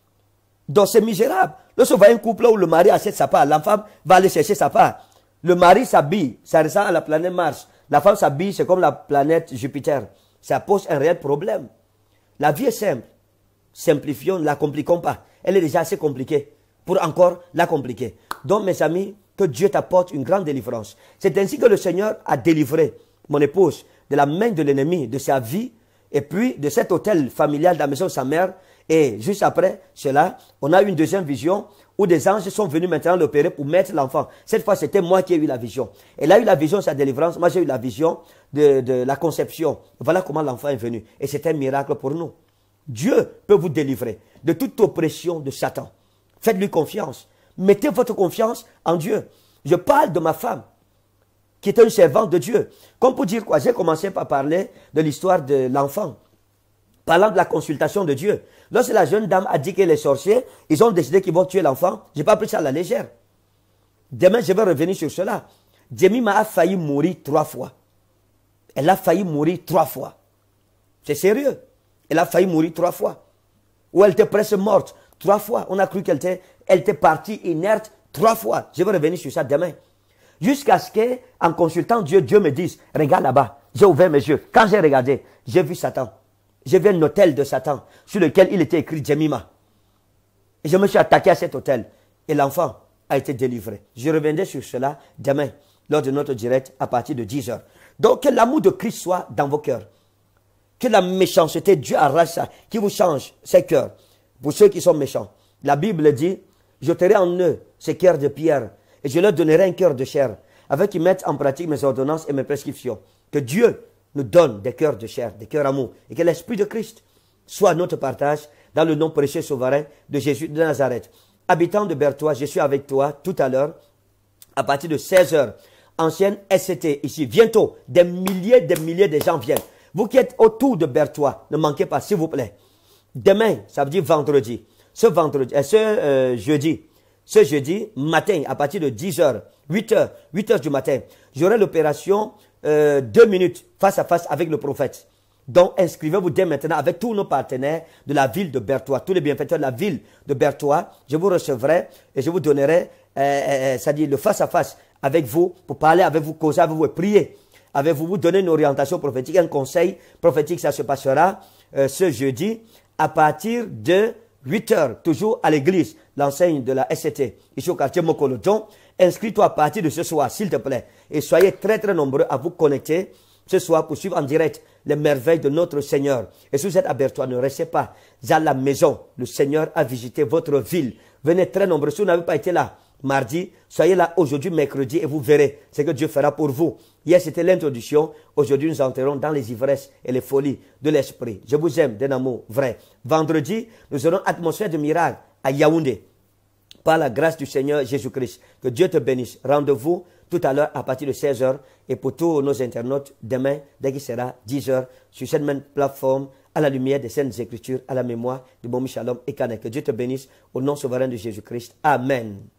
Donc c'est misérable. Lorsqu'on voit un couple où le mari achète sa part, la femme va aller chercher sa part. Le mari s'habille, ça ressemble à la planète Mars. La femme s'habille, c'est comme la planète Jupiter. Ça pose un réel problème. La vie est simple. Simplifions, ne la compliquons pas. Elle est déjà assez compliquée pour encore la compliquer. Donc mes amis, que Dieu t'apporte une grande délivrance. C'est ainsi que le Seigneur a délivré mon épouse de la main de l'ennemi, de sa vie, et puis de cet hôtel familial de la maison de sa mère. Et juste après cela, on a eu une deuxième vision où des anges sont venus maintenant l'opérer pour mettre l'enfant. Cette fois, c'était moi qui ai eu la vision. Elle a eu la vision de sa délivrance. Moi, j'ai eu la vision de, de la conception. Voilà comment l'enfant est venu. Et c'est un miracle pour nous. Dieu peut vous délivrer de toute oppression de Satan. Faites-lui confiance. Mettez votre confiance en Dieu. Je parle de ma femme, qui est une servante de Dieu. Comme pour dire quoi, j'ai commencé par parler de l'histoire de l'enfant. Parlant de la consultation de Dieu. Lorsque la jeune dame a dit que les sorciers, ils ont décidé qu'ils vont tuer l'enfant, je n'ai pas pris ça à la légère. Demain, je vais revenir sur cela. Jemima a failli mourir trois fois. Elle a failli mourir trois fois. C'est sérieux. Elle a failli mourir trois fois. Ou elle était presque morte trois fois. On a cru qu'elle était, elle était partie inerte trois fois. Je vais revenir sur ça demain. Jusqu'à ce qu'en consultant Dieu, Dieu me dise, regarde là-bas. J'ai ouvert mes yeux. Quand j'ai regardé, j'ai vu Satan. J'ai vu un hôtel de Satan sur lequel il était écrit Jemima. Et je me suis attaqué à cet hôtel. Et l'enfant a été délivré. Je reviendrai sur cela demain, lors de notre direct, à partir de dix heures. Donc, que l'amour de Christ soit dans vos cœurs. que la méchanceté, Dieu arrache ça, qui vous change ces cœurs. Pour ceux qui sont méchants. La Bible dit, j'ôterai en eux ces cœurs de pierre et je leur donnerai un cœur de chair, afin qu'ils mettent en pratique mes ordonnances et mes prescriptions. Que Dieu nous donne des cœurs de chair, des cœurs amour, et que l'Esprit de Christ soit notre partage dans le nom précieux souverain de Jésus de Nazareth. Habitant de Berthois, je suis avec toi tout à l'heure, à partir de seize heures. Ancienne S C T ici. Bientôt, des milliers, des milliers de gens viennent. Vous qui êtes autour de Berthois, ne manquez pas, s'il vous plaît. Demain, ça veut dire vendredi. Ce vendredi, euh, ce euh, jeudi, ce jeudi matin, à partir de dix heures, huit heures, huit heures du matin, j'aurai l'opération euh, deux minutes face à face avec le prophète. Donc, inscrivez-vous dès maintenant avec tous nos partenaires de la ville de Berthois, tous les bienfaiteurs de la ville de Berthois. Je vous recevrai et je vous donnerai, euh, euh, c'est-à-dire le face à face avec vous, pour parler avec vous, causer avec vous et prier avec vous, vous donner une orientation prophétique, un conseil prophétique. Ça se passera euh, ce jeudi à partir de huit heures, toujours à l'église, l'enseigne de la S C T, ici au quartier Mokolodjon. Inscris-toi à partir de ce soir, s'il te plaît. Et soyez très très nombreux à vous connecter ce soir pour suivre en direct les merveilles de notre Seigneur. Et si vous êtes à Berthois, ne restez pas à la maison. Le Seigneur a visité votre ville. Venez très nombreux. Si vous n'avez pas été là mardi, soyez là aujourd'hui, mercredi, et vous verrez ce que Dieu fera pour vous. Hier, c'était l'introduction. Aujourd'hui, nous entrerons dans les ivresses et les folies de l'esprit. Je vous aime d'un amour vrai. Vendredi, nous aurons atmosphère de miracle à Yaoundé. Par la grâce du Seigneur Jésus-Christ. Que Dieu te bénisse. Rendez-vous tout à l'heure à partir de seize heures. Et pour tous nos internautes, demain, dès qu'il sera dix heures, sur cette même plateforme, à la lumière des Saintes Écritures, à la mémoire de bon Shalom et Kanek. Que Dieu te bénisse au nom souverain de Jésus-Christ. Amen.